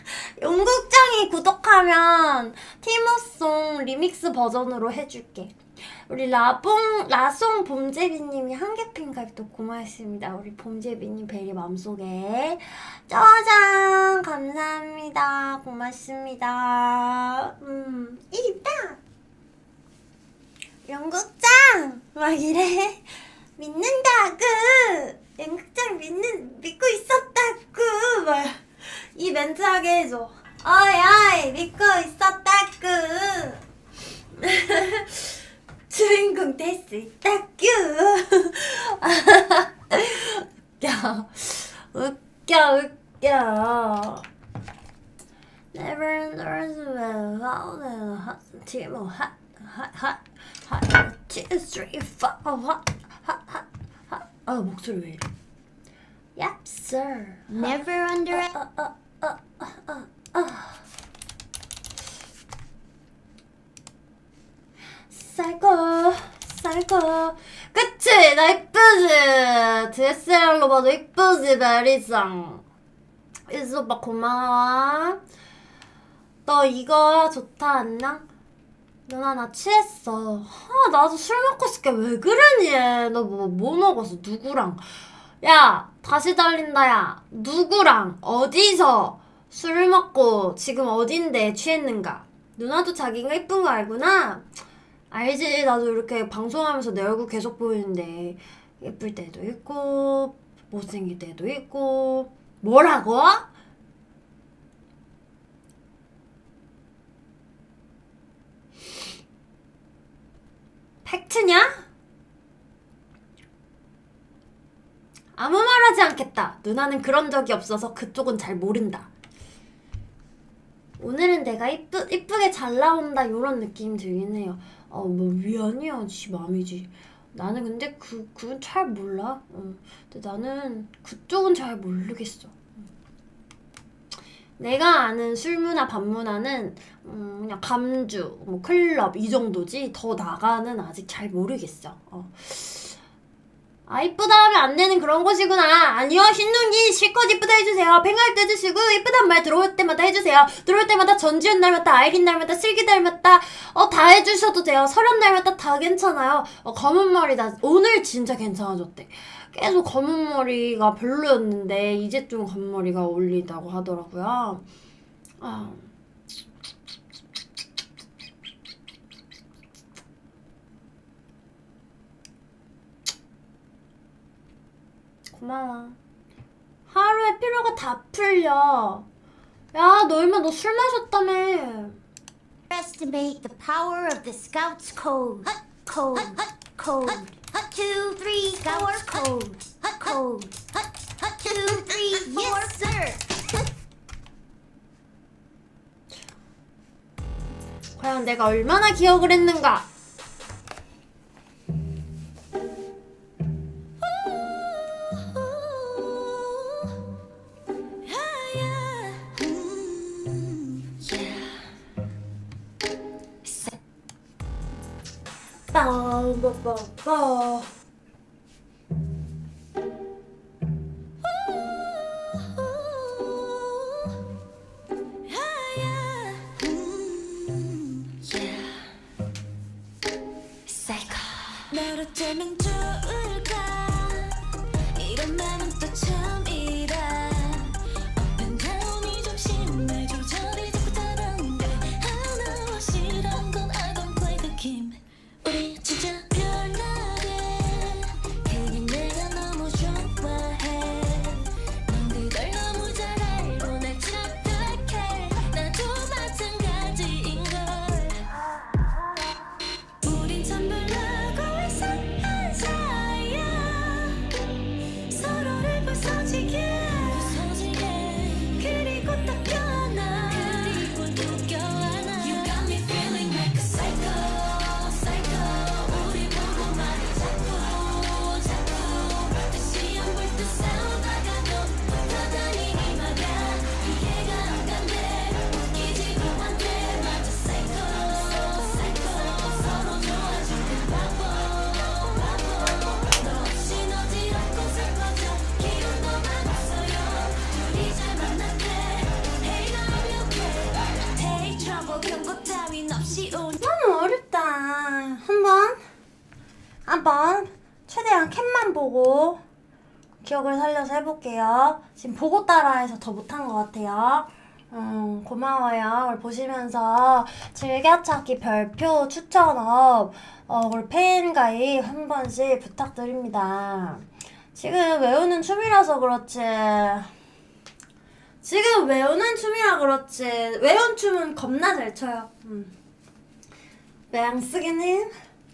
용국장이 구독하면 티모송 리믹스 버전으로 해줄게. 우리 라봉 라송 봄제비님이 한개핀 가입도 고맙습니다. 우리 봄제비님 베리 맘속에 짜잔 감사합니다. 고맙습니다. 음 이다 연극장 막 이래 믿는다구 연극장 믿는 믿고 있었다구 막 이 멘트 하게 해줘. 어이 어이 믿고 있었다구 주인공 될 수 있다규. 웃겨 웃겨 웃겨. Never understand how the hot team hot hot hot hot two three four hot hot hot hot. 아 목소리 왜 이래? Yep sir. Never under 쌀거 쌀거 그치 나 이쁘지. 디에스엘알로 봐도 이쁘지 메리짱. 이즈 오빠 고마워. 너 이거 좋다 안녕? 누나 나 취했어. 아 나도 술 먹고 있을게. 왜 그러니? 너 뭐 뭐 먹었어? 누구랑? 야 다시 달린다. 야 누구랑 어디서 술 먹고 지금 어딘데 취했는가? 누나도 자기가 이쁜 거 알구나? 알지. 나도 이렇게 방송하면서 내 얼굴 계속 보이는데 예쁠 때도 있고 못생길 때도 있고. 뭐라고? 팩트냐? 아무 말 하지 않겠다. 누나는 그런 적이 없어서 그쪽은 잘 모른다. 오늘은 내가 이쁘, 이쁘게 잘 나온다 요런 느낌 들긴 해요. 어, 뭐 미안이야. 지 맘이지. 나는 근데 그, 그건 잘 몰라. 어. 근데 나는 그쪽은 잘 모르겠어. 내가 아는 술문화, 밥문화는 음, 그냥 감주, 뭐 클럽 이 정도지 더 나가는 아직 잘 모르겠어. 어. 아 이쁘다 하면 안 되는 그런 곳이구나. 아니요 신동기 실컷 이쁘다 해주세요. 팬가입도 해주시고 이쁘단 말 들어올 때마다 해주세요. 들어올 때마다 전지현 닮았다, 아이린 닮았다, 슬기 닮았다 어 다 해주셔도 돼요. 설현 닮았다 다 괜찮아요. 어 검은 머리 나 오늘 진짜 괜찮아졌대. 계속 검은 머리가 별로였는데 이제 좀 검은 머리가 어울린다고 하더라고요. 아. 고마워. 하루에 피로가 다 풀려. 야, 너 얼마 너 술 마셨다며. estimate the power of the Scouts code. Code. Code. Two, three, Scouts code. Code. Two, three, four. Yes, sir. 과연 내가 얼마나 기억을 했는가? 빠빠빠빠. 널 어쩌면 좋을까 이런 맘은 또 처음이라 Up and down이 좀 심해 조절이 자꾸 다른데 하나와 싫은 건 I don't play the game 우리 진짜 별나게 보고 기억을 살려서 해볼게요. 지금 보고 따라해서 더 못한 것 같아요. 음, 고마워요. 우리 보시면서 즐겨찾기 별표 추천업 어, 우리 팬가입 한 번씩 부탁드립니다. 지금 외우는 춤이라서 그렇지 지금 외우는 춤이라 그렇지 외운 춤은 겁나 잘 춰요. 음. 매양 쓰기는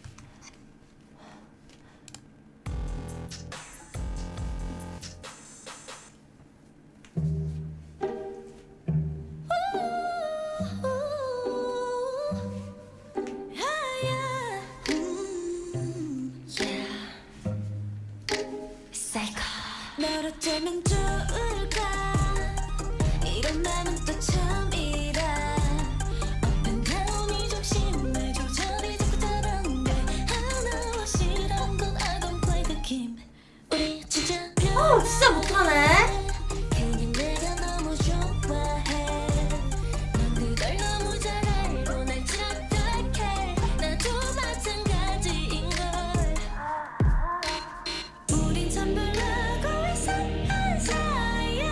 널 어쩌면 좋을까 이런 맘은 또 처음이라 어떤 다음이 좀 심해 조절이 자꾸 다른데 하나와 싫은 건 I don't play the game 우리 진짜 어 진짜 못하네. 그게 내가 너무 좋아해 넌 그걸 너무 잘 알고 날 착각해 나도 마찬가지인걸 우린 참 별나고 이상한 사이야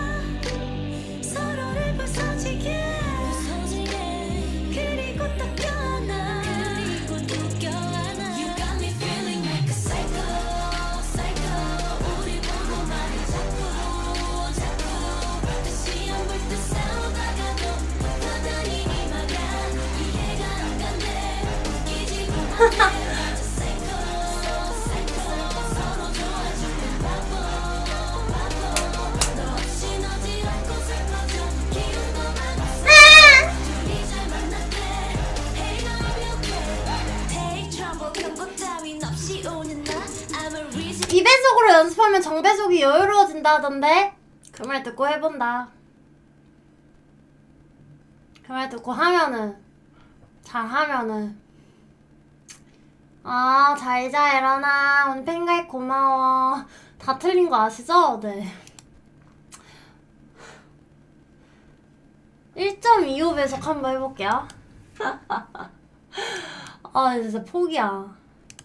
서로를 부서지게 부서지게 그리고 또 껴안아 그리고 또 껴안아 You got me feeling like a psycho psycho 우리 보고 말이 자꾸 자꾸 다시 안 볼 듯 싸우다가도 여전히 네 말야 이해가 안 간대 웃기지도 않네 이 배속으로 연습하면 정배속이 여유로워진다 하던데 그 말 듣고 해본다. 그 말 듣고 하면은 잘하면은 아 잘자 에라나 오늘 팬가입 고마워. 다 틀린 거 아시죠? 네. 일 점 이오 배속 한번 해볼게요. 아 진짜 포기야.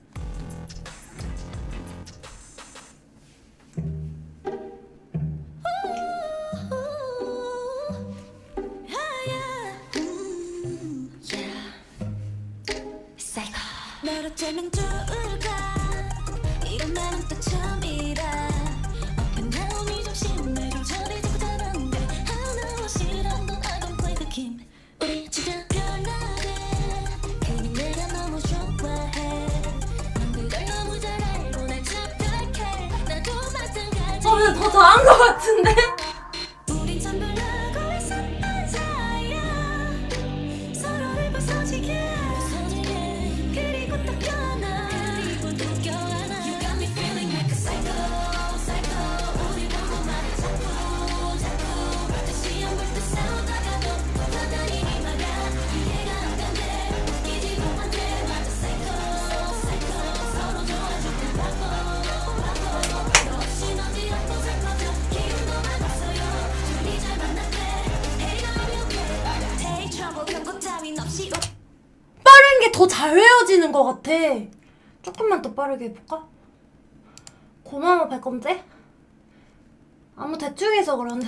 널 어쩌면 좋을까 이런 말은 또 처음이라 어떤 다음이 좀 심해 조절이 자꾸 다른데 하나와 싫은 건 I don't play the game 우리 진짜 변하게 괜히 내가 너무 좋아해 넌 그걸 너무 잘 알고 날 착각해 나도 마찬가지 어 근데 더 잘한 것 같은데? 우린 참 별나고 이상한 사이야 서로를 부서지게 그리고 또 껴안아 그리고 또 껴안아 You got me feeling like a psycho psycho 우리 보고 말이 자꾸 자꾸 다시 안 볼 듯 싸우다가도 여전히 네 말야 이해가 안 간대 웃기지도 않대 맞아 psycho psycho 서로 좋아줄 땐 바보 바보 너 없이 너지 않고 살거져 기운도만 없어요 둘이 잘 만났대 Hey I'm okay Take trouble 경고 따윈 없이 빠른 게 더 잘 외워지는 것 같아. 조금만 더 빠르게 해볼까? 고마워 백검제. 아무 대충 해서 그런데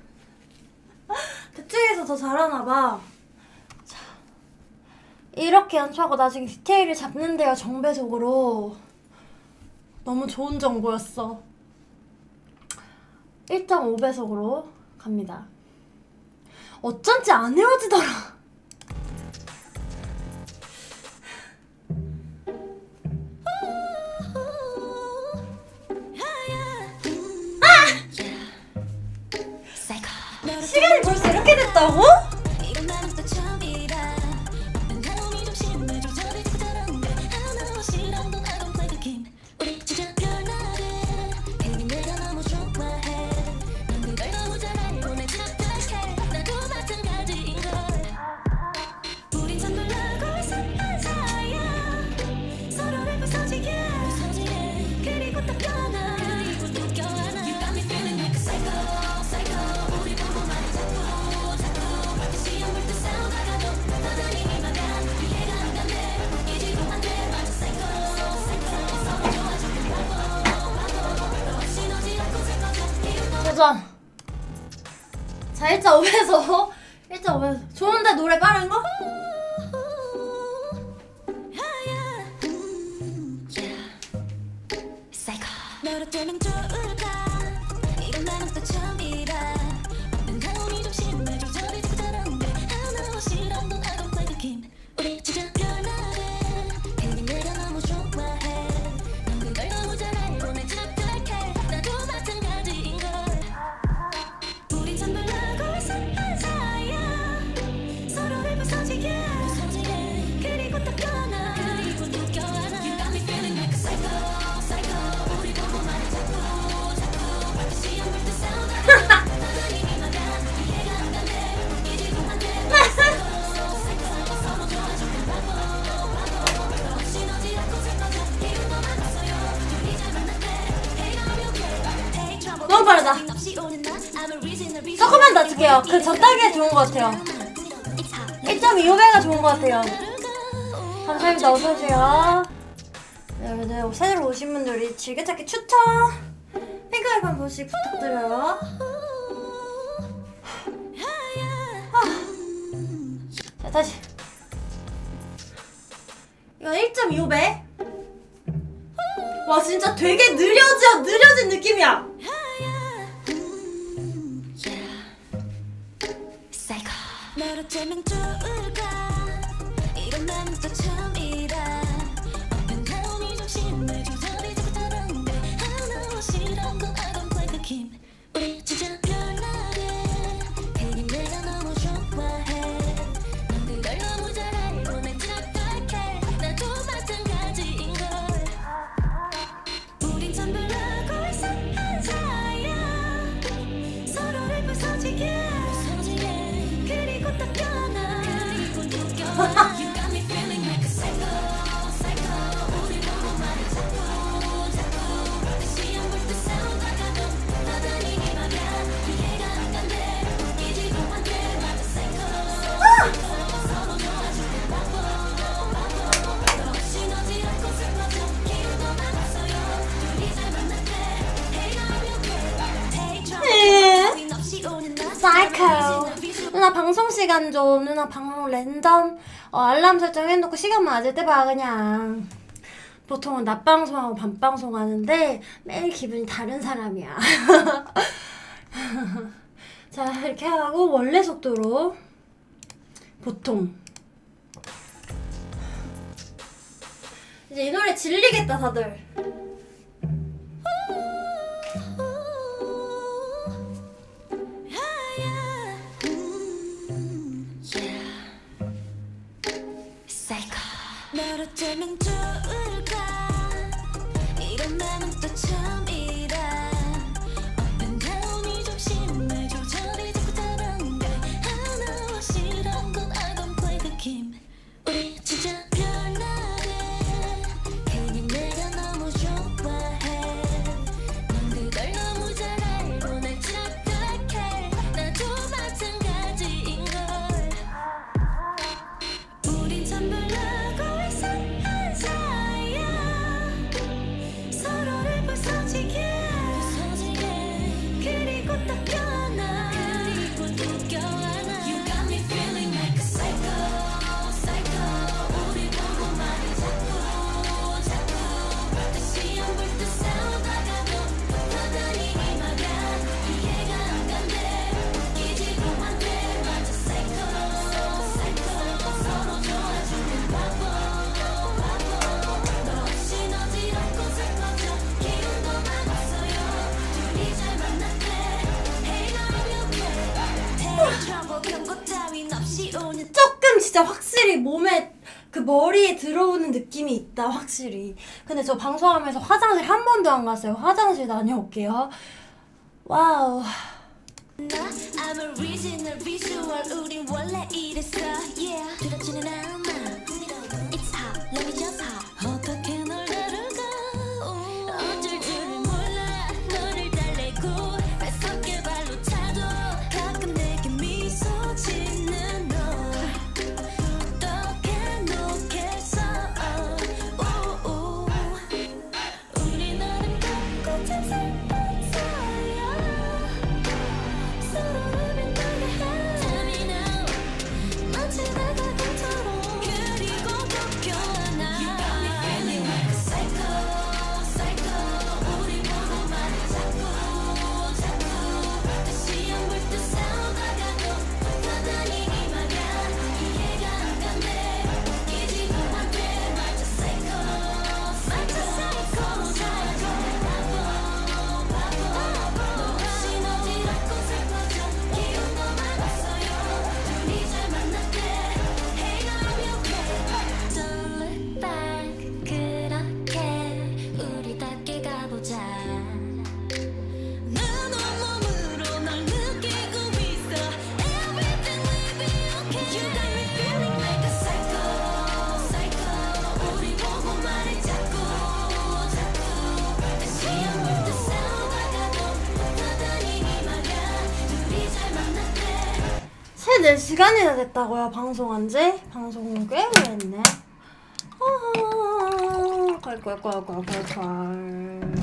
대충 해서 더 잘하나봐. 자, 이렇게 연주하고 나중에 디테일을 잡는데요 정배속으로. 너무 좋은 정보였어. 일 점 오 배속으로 갑니다. 어쩐지 안 외워지더라. 시간이 벌써 이렇게 됐다고? 이런 말은 또 처음이라 어떤 다음이 좀 심해 조절이 자꾸 다른데 하나와 싫은 건 I don't play the game 우리 진짜 변하게 괜히 내가 너무 좋아해 넌 그걸 너무 잘 알고 날 착각해 나도 마찬가지인걸 우린 참 별나고 이상한 사이야 서로를 부서지게 부서지게 그리고 또 껴안아 그리고 또 껴안아 You got me feeling like a psycho psycho 우리 보고 말이 자꾸 자꾸 도전. 자, 일 점 오에서 일 점 오에서 좋은데 노래 빠른 거? 너로 되면 좋을까? 이건 나는 또 처음이라 어떤 가오미 좀 심해 조절이 자꾸 다른데 하나와 싫은 건 I don't play the game. 우리 진짜 별나래. 괜히 내가 너무 좋아해. 넌 그걸 너무 잘 알고 날 착각해. 나도 마찬가지인걸. 우린 참 놀라고 이상한 사이야. 서로를 부서지게 그리고 또 떠나. 그리고 웃겨하나. You got me feeling like a psycho. 너무 빠르다. 조금만 낮출게요. 그 전 단계 좋은 것 같아요. 일 점 이오 배가 좋은 것 같아요. 감사합니다. 어서오세요. 네, 여러분들 새로 오신 분들이 즐겨찾기 추천! 핑크라이프 한 번씩 부탁드려요. 자, 다시. 이건 일 점 이오 배. 와, 진짜 되게 느려져, 느려진 느낌이야. 너로 되면 좋을까? 이건 나는 또 처음이라 어떤 가오미 좀 심해 조절이 자꾸 다른데 하나와 싫은 건 I don't play the game. 우리 진짜 별나래. 괜히 내가 너무 좋아해. 넌 그걸 너무 잘 알고 날 착각해. 나도 마찬가지인걸. 우린 참 별나고 이상한 사이야. 서로를 부서지게 그리고 또 떠나. 그리고 웃겨하나. You got me feeling like a psycho, psycho. 우리 보고 말을 자꾸 자꾸 다시 안 볼 듯 싸우다가도 나단히 네 맘이야. 이해가 안 간대. 웃기지도 않대. 맞아 psycho. 서로 좋아지는 바보 바보. 없이 너지 않고 슬퍼져. 기운도 많았어요. 둘이 잘 만났대. 해가 이렇게 take trouble. 사이코. 누나 방송 시간 좀. 누나 방송 랜덤 어, 알람 설정 해놓고 시간 맞을 때 봐. 그냥 보통은 낮 방송하고 밤 방송 하는데 매일 기분이 다른 사람이야. 자, 이렇게 하고 원래 속도로 보통. 이제 이 노래 질리겠다 다들. 너로 되면 좋을까? 이런 마음은 또 처음이라 어떤 가오미 좀 심해 조절이 자꾸 다른데 하나와 싫은 건 I don't play the game. 우리 진짜 별나래. 괜히 내가 너무 좋아해. 넌 그걸 너무 잘 알고 날 착각해. 나도 마찬가지인걸. 우린 참 별나고 이상한 사이야. 서로를 부서지게 그리고 또 떠나. 그리고 웃겨하나. You got me feeling like a psycho, psycho. 우리 보고 말을 자꾸 자꾸 다시 안 볼 듯 싸우다가도 나단히 네 맘이야. 이해가 안 간대. 웃기지도 않대. 맞아 psycho, psycho. 서로 좋아지는 바보 바보. 너 없이 너지 않고 슬퍼져. 기운도 많았어요. 둘이 잘 만났대. 해가 이렇게 take trouble. 경고 따윈 없이 오는 조금 진짜 확실히 몸에 그 머리에 들어오는 느낌이 있다 확실히. 근데 저 방송하면서 화장실 한 번도 안 갔어요. 화장실 다녀올게요. 와우. I'm original visual. 우린 원래 이랬어. Yeah. 두렵지는 않아. It's hot. Let me just hot. 어떻게 널 다룰까? 어쩔 줄 몰라. 너를 달래고 뺏어게 발로 차도 가끔 내게 미소 짓는 너. 어떻게 놓겠어? 우리 나름 같고 참 슬픈 사이야. 네 시간이나 됐다고요, 방송한 지? 방송 꽤 오래 했네. 아, 콸콸콸콸콸콸.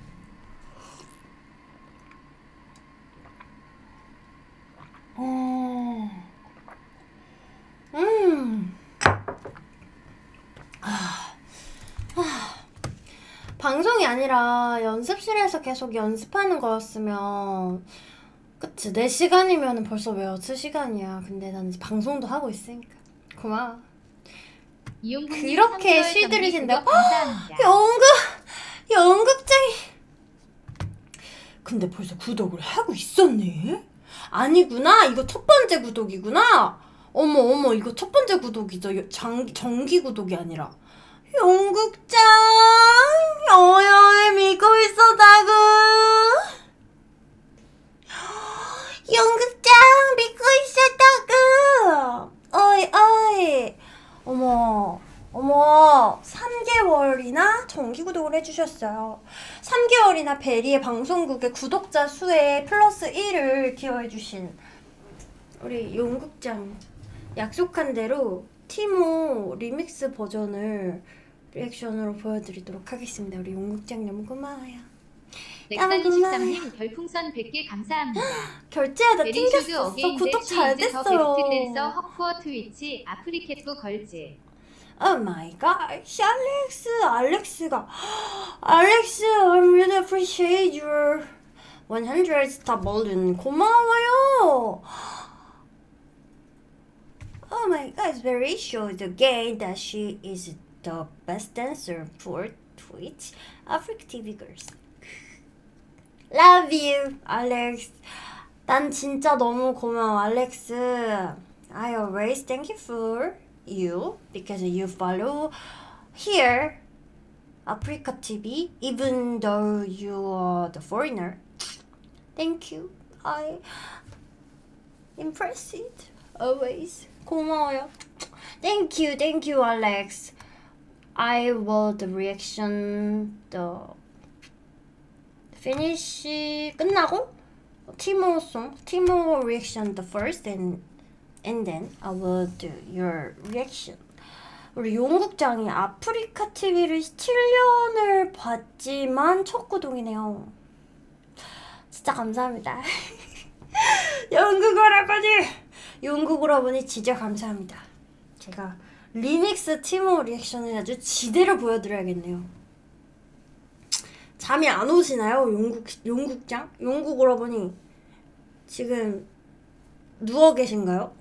어, 음, 아, 아, 방송이 아니라 연습실에서 계속 연습하는 거였으면, 그치, 네 시간이면 벌써 외웠을 시간이야. 근데 난 이제 방송도 하고 있으니까 고마워. 그렇게 쉬들으신다고? 연극, 연극쟁이. 근데 벌써 구독을 하고 있었네? 아니구나, 이거 첫 번째 구독이구나. 어머 어머, 이거 첫 번째 구독이죠. 장, 정기 구독이 아니라. 연극장 여여에 믿고 있었다고. 연극장 믿고 있었다고. 어이 어이. 어머 어머, 삼 개월이나 정기 구독을 해주셨어요. 삼 개월이나 베리의 방송국의 구독자 수에 플러스 일을 기여해주신 우리 연극장, 약속한 대로 티모 리믹스 버전을 리액션으로 보여드리도록 하겠습니다. 우리 연극장 너무 고마워요. 넥산 이십삼 님 별풍선 백 개 감사합니다. 결제하다 베리쇼드 튕겼었어. 어게인 구독 잘 더 됐어요. 베스트 댄서 헉쿠어 트위치 아프리켓부 걸즈. Oh my gosh, 알렉스, 알렉스가, 알렉스, I really appreciate your one hundred star balloon. 고마워요. Oh my god, very sure the game that she is the best dancer for Twitch Africa 티비 girls. Love you, Alex. 난 진짜 너무 고마워, 알렉스. I always thank you for you because you follow here Africa 티비 even though you are the foreigner. Thank you. I impressed always. 고마워요. Thank you, thank you, Alex. I will the reaction the finish 끝나고 티모 song, 티모 reaction the first and and then I will do your reaction. 우리 용국장이 아프리카 티비를 칠 년을 봤지만 첫 구독이네요. 진짜 감사합니다. 영국 오라버니, 영국 오라버니 진짜 감사합니다. 제가 리믹스 티모 리액션을 아주 지대로 보여드려야겠네요. 잠이 안 오시나요? 용국, 용국장? 용국 오라버니 지금 누워 계신가요?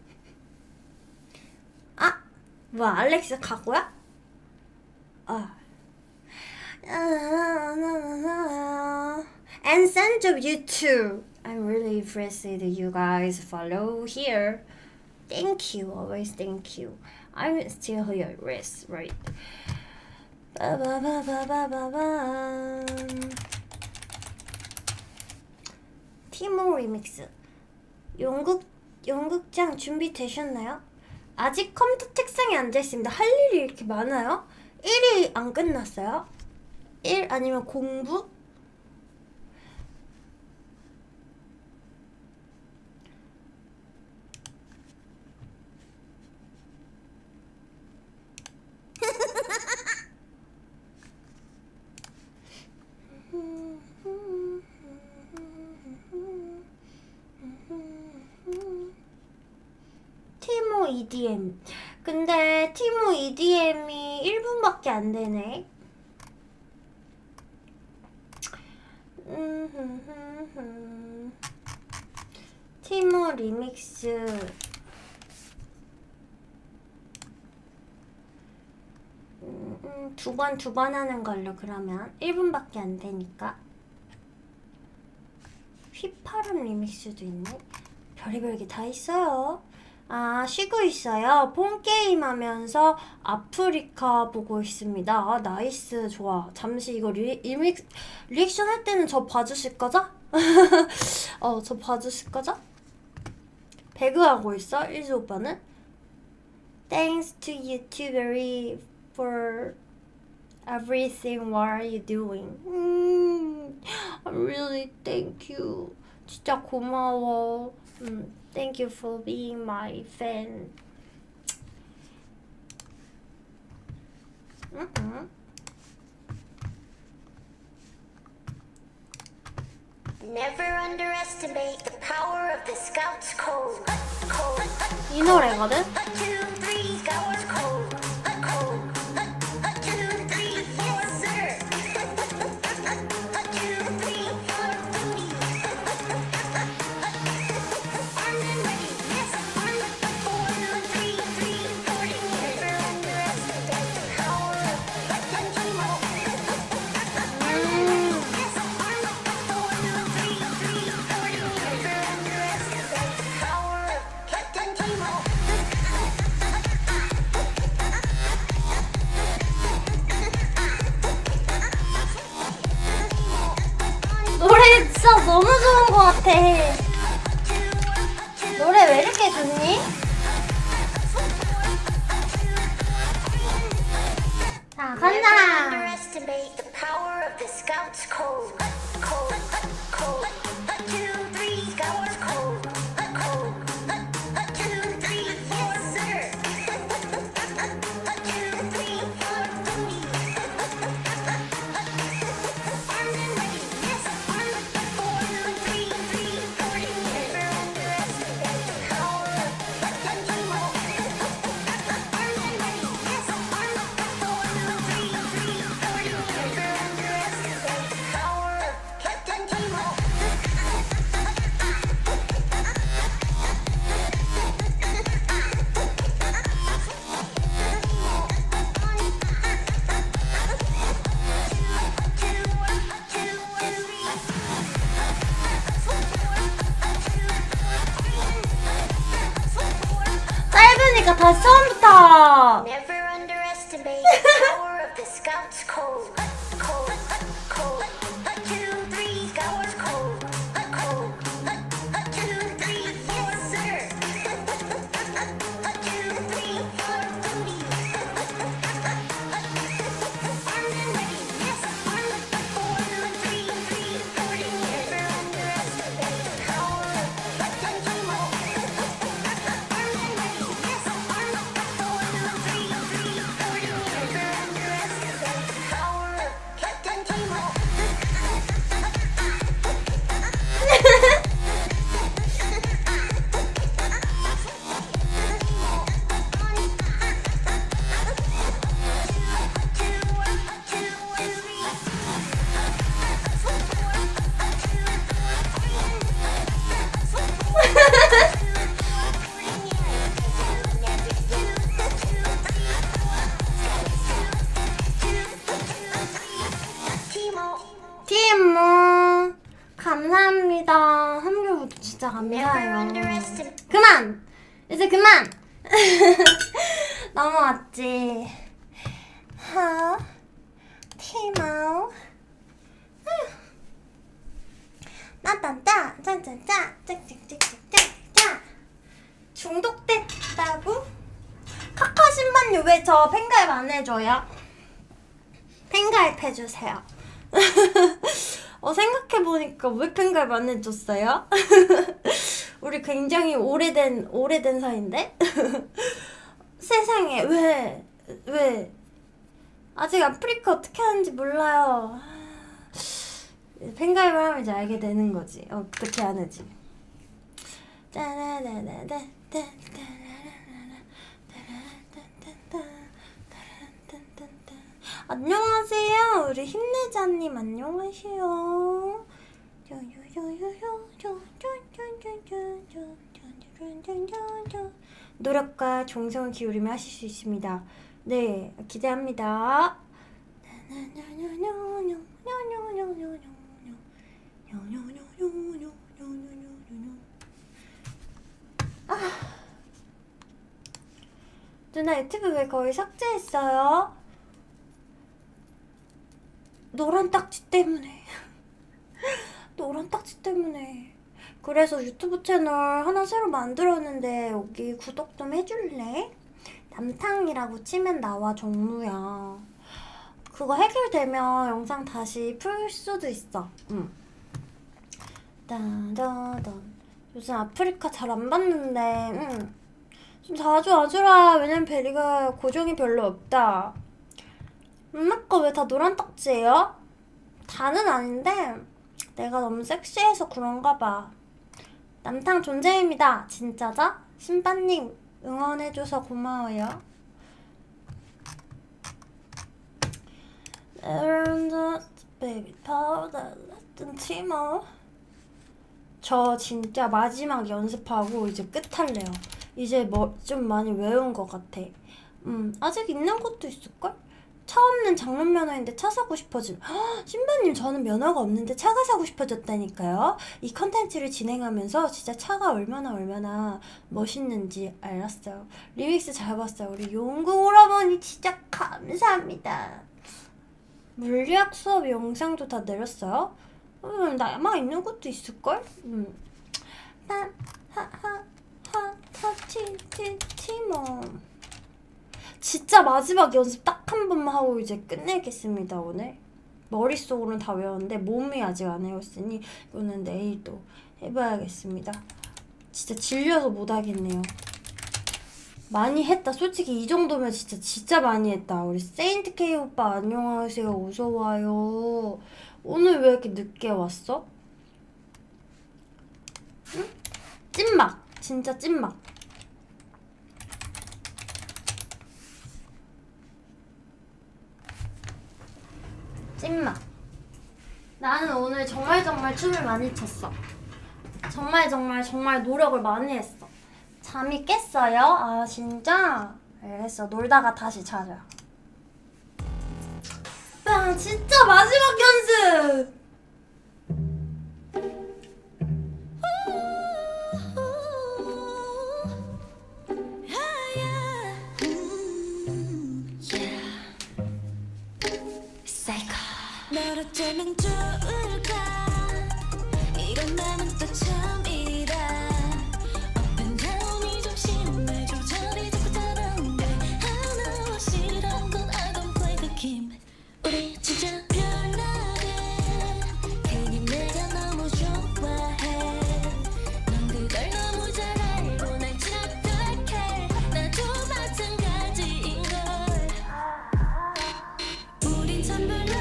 아! 뭐야, 알렉스 가고야? 아. And send of you too. I'm really impressed that you guys follow here. Thank you, always thank you. I'm still here, rest, right? 바바바바바바밤. 티모 리믹스. 연극, 연극장 준비되셨나요? 아직 컴퓨터 책상에 앉아있습니다. 할 일이 이렇게 많아요? 일이 안 끝났어요? 일 아니면 공부? 티모 이디엠. 근데 티모 이디엠이 일 분밖에 안 되네. 티모 리믹스. 음, 두 번, 두 번 하는 걸로 그러면 일 분밖에 안 되니까. 휘파람 리믹스도 있네. 별의별 게 다 있어요. 아, 쉬고 있어요. 폰게임 하면서 아프리카 보고 있습니다. 아, 나이스. 좋아. 잠시 이거 리, 리믹, 리액션 할 때는 저 봐주실 거죠? 어, 저 봐주실 거죠? 배그하고 있어? 일즈 오빠는? Thanks to YouTuber for everything. What are you doing? 음, I really thank you. 진짜 고마워. 음, thank you for being my fan. 음. Never underestimate the power of the Scouts code. Code. 이 노래거든? Two, three, Scouts code. Code. Two, three, yes sir. Two, three, four, duty. Armed and ready, yes, armed. Four, three, three, forty. Never underestimate the power of Captain Timo. Yes, armed. Four, three, three, forty. Never underestimate the power of Captain Timo. 노래 진짜 너무 좋은 것 같아. 노래 왜 이렇게 좋니? 자, Never 간다. underestimate the power of the Scouts code. Code. Code. Two, three, Scouts code. Code. Two, three, yes sir. Two, three, four, duty. Armed and ready, yes, armed. Four, three, three, forty. Never underestimate the power of Captain Timo. Armed and ready, yes, armed. Four, three, three, forty. Never underestimate the power of Captain Timo. 짧으니까 다시 처음부터. Never underestimate the power of the Scouts code. Code. Code. Two, three, Scouts code. Code. Two, three, yes sir. Two, three, four, duty. Armed and ready, yes, armed. Four, three, three, forty. Never underestimate the power of Captain Timo. Armed and ready, yes, armed. Four, three, three, forty. Never underestimate the power of Captain Timo. Timo. 티모 감사합니다. 한 개부터 진짜 Never 감사해요. underestimate. 그만! 이제 그만! 넘어왔지. 하 티모 나딴따 짠짠짠 짝짝짝짝짝짝 중독됐다고? 카카십만요. 왜 저 팬가입 안 해줘요? 팬가입 해주세요. 어 생각해보니까 왜 팬가입 안 해줬어요? 우리 굉장히 오래된 오래된 사이인데? 세상에 왜? 왜? 아직 아프리카 어떻게 하는지 몰라요. 팬가입을 하면 이제 알게 되는 거지. 어, 어떻게 하는지. 안녕하세요. 우리 힘내자님 안녕하세요. 노력과 정성을 기울이며 하실 수 있습니다. 네, 기대합니다. 아. 누나 유튜브 왜 거의 삭제했어요? 노란 딱지 때문에. 노란 딱지 때문에. 그래서 유튜브 채널 하나 새로 만들었는데 여기 구독 좀 해줄래? 남탕이라고 치면 나와 정무야. 그거 해결되면 영상 다시 풀 수도 있어. 응. 따다단 요즘 아프리카 잘 안 봤는데 응. 좀 자주 와주라. 왜냐면 베리가 고정이 별로 없다. 엄마 거 왜 다 노란 딱지예요? 다는 아닌데 내가 너무 섹시해서 그런가 봐. 남탕 존재입니다. 진짜죠? 신바님 응원해줘서 고마워요. 베이비 파우더 티머. 저 진짜 마지막 연습하고 이제 끝 할래요. 이제 뭐 좀 많이 외운 것 같아. 음 아직 있는 것도 있을걸? 차 없는 장롱 면허인데 차 사고 싶어짐. 헉, 신부님 저는 면허가 없는데 차가 사고 싶어졌다니까요. 이 컨텐츠를 진행하면서 진짜 차가 얼마나 얼마나 멋있는지 알았어요. 리믹스 잘 봤어요. 우리 용궁 오라버니 진짜 감사합니다. 물리학 수업 영상도 다 내렸어요? 음, 남아 있는 것도 있을걸? 음. 하, 하, 하, 하, 하, 티, 티, 티모. 진짜 마지막 연습 딱 한 번만 하고 이제 끝내겠습니다, 오늘. 머릿속으로는 다 외웠는데 몸이 아직 안 외웠으니 이거는 내일 또 해봐야겠습니다. 진짜 질려서 못하겠네요. 많이 했다. 솔직히 이 정도면 진짜 진짜 많이 했다. 우리 세인트 K 오빠 안녕하세요. 어서와요. 오늘 왜 이렇게 늦게 왔어? 응? 찐막. 진짜 찐막. 찐막. 나는 오늘 정말 정말 춤을 많이 췄어. 정말 정말 정말 노력을 많이 했어. 잠이 깼어요? 아 진짜? 알겠어. 놀다가 다시 자자. 아 진짜 마지막 연습! 널 어쩌면 좋을까 이런 맘은 또 처음이라 Up and down이 좀 심해 조절이 자꾸 다른데 하나와 싫은 건 I don't play the game 우리 진짜 별나게 괜히 내가 너무 좋아해 넌 그걸 너무 잘 알고 날 착각해 나도 마찬가지인걸 우린 참 별나고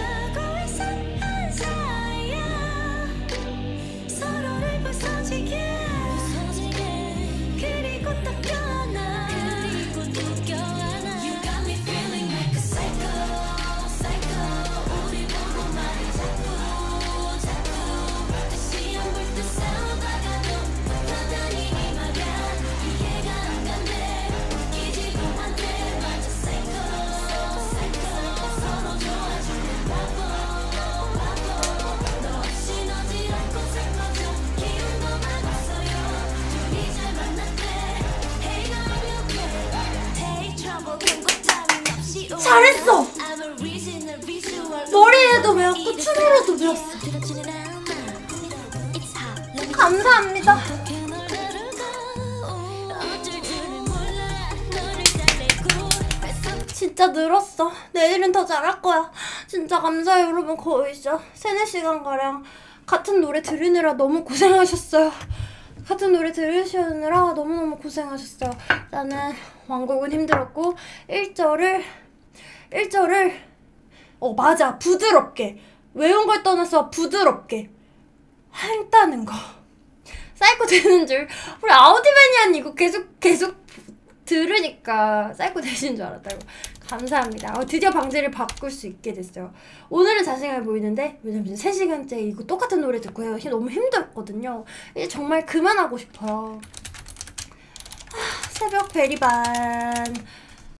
잘했어! 머리에도 배웠고 춤으로도 배웠어. 감사합니다. 진짜 늘었어. 내일은 더 잘할 거야. 진짜 감사해요 여러분. 거의 진짜 세네 시간가량 같은 노래 들으느라 너무 고생하셨어요. 같은 노래 들으시느라 너무너무 고생하셨어요. 나는 완곡은 힘들었고 일 절을 일 절을 어 맞아 부드럽게 외운 걸 떠나서 부드럽게 했다는 거. 사이코 되는 줄. 우리 아우디매니아는 이거 계속 계속 들으니까 사이코 되신 줄 알았다고. 감사합니다. 어, 드디어 방제를 바꿀 수 있게 됐어요. 오늘은 자신감이 보이는데 왜냐면 세 시간째 이거 똑같은 노래 듣고 해요. 너무 힘들었거든요. 이제 정말 그만하고 싶어요. 하, 새벽 베리반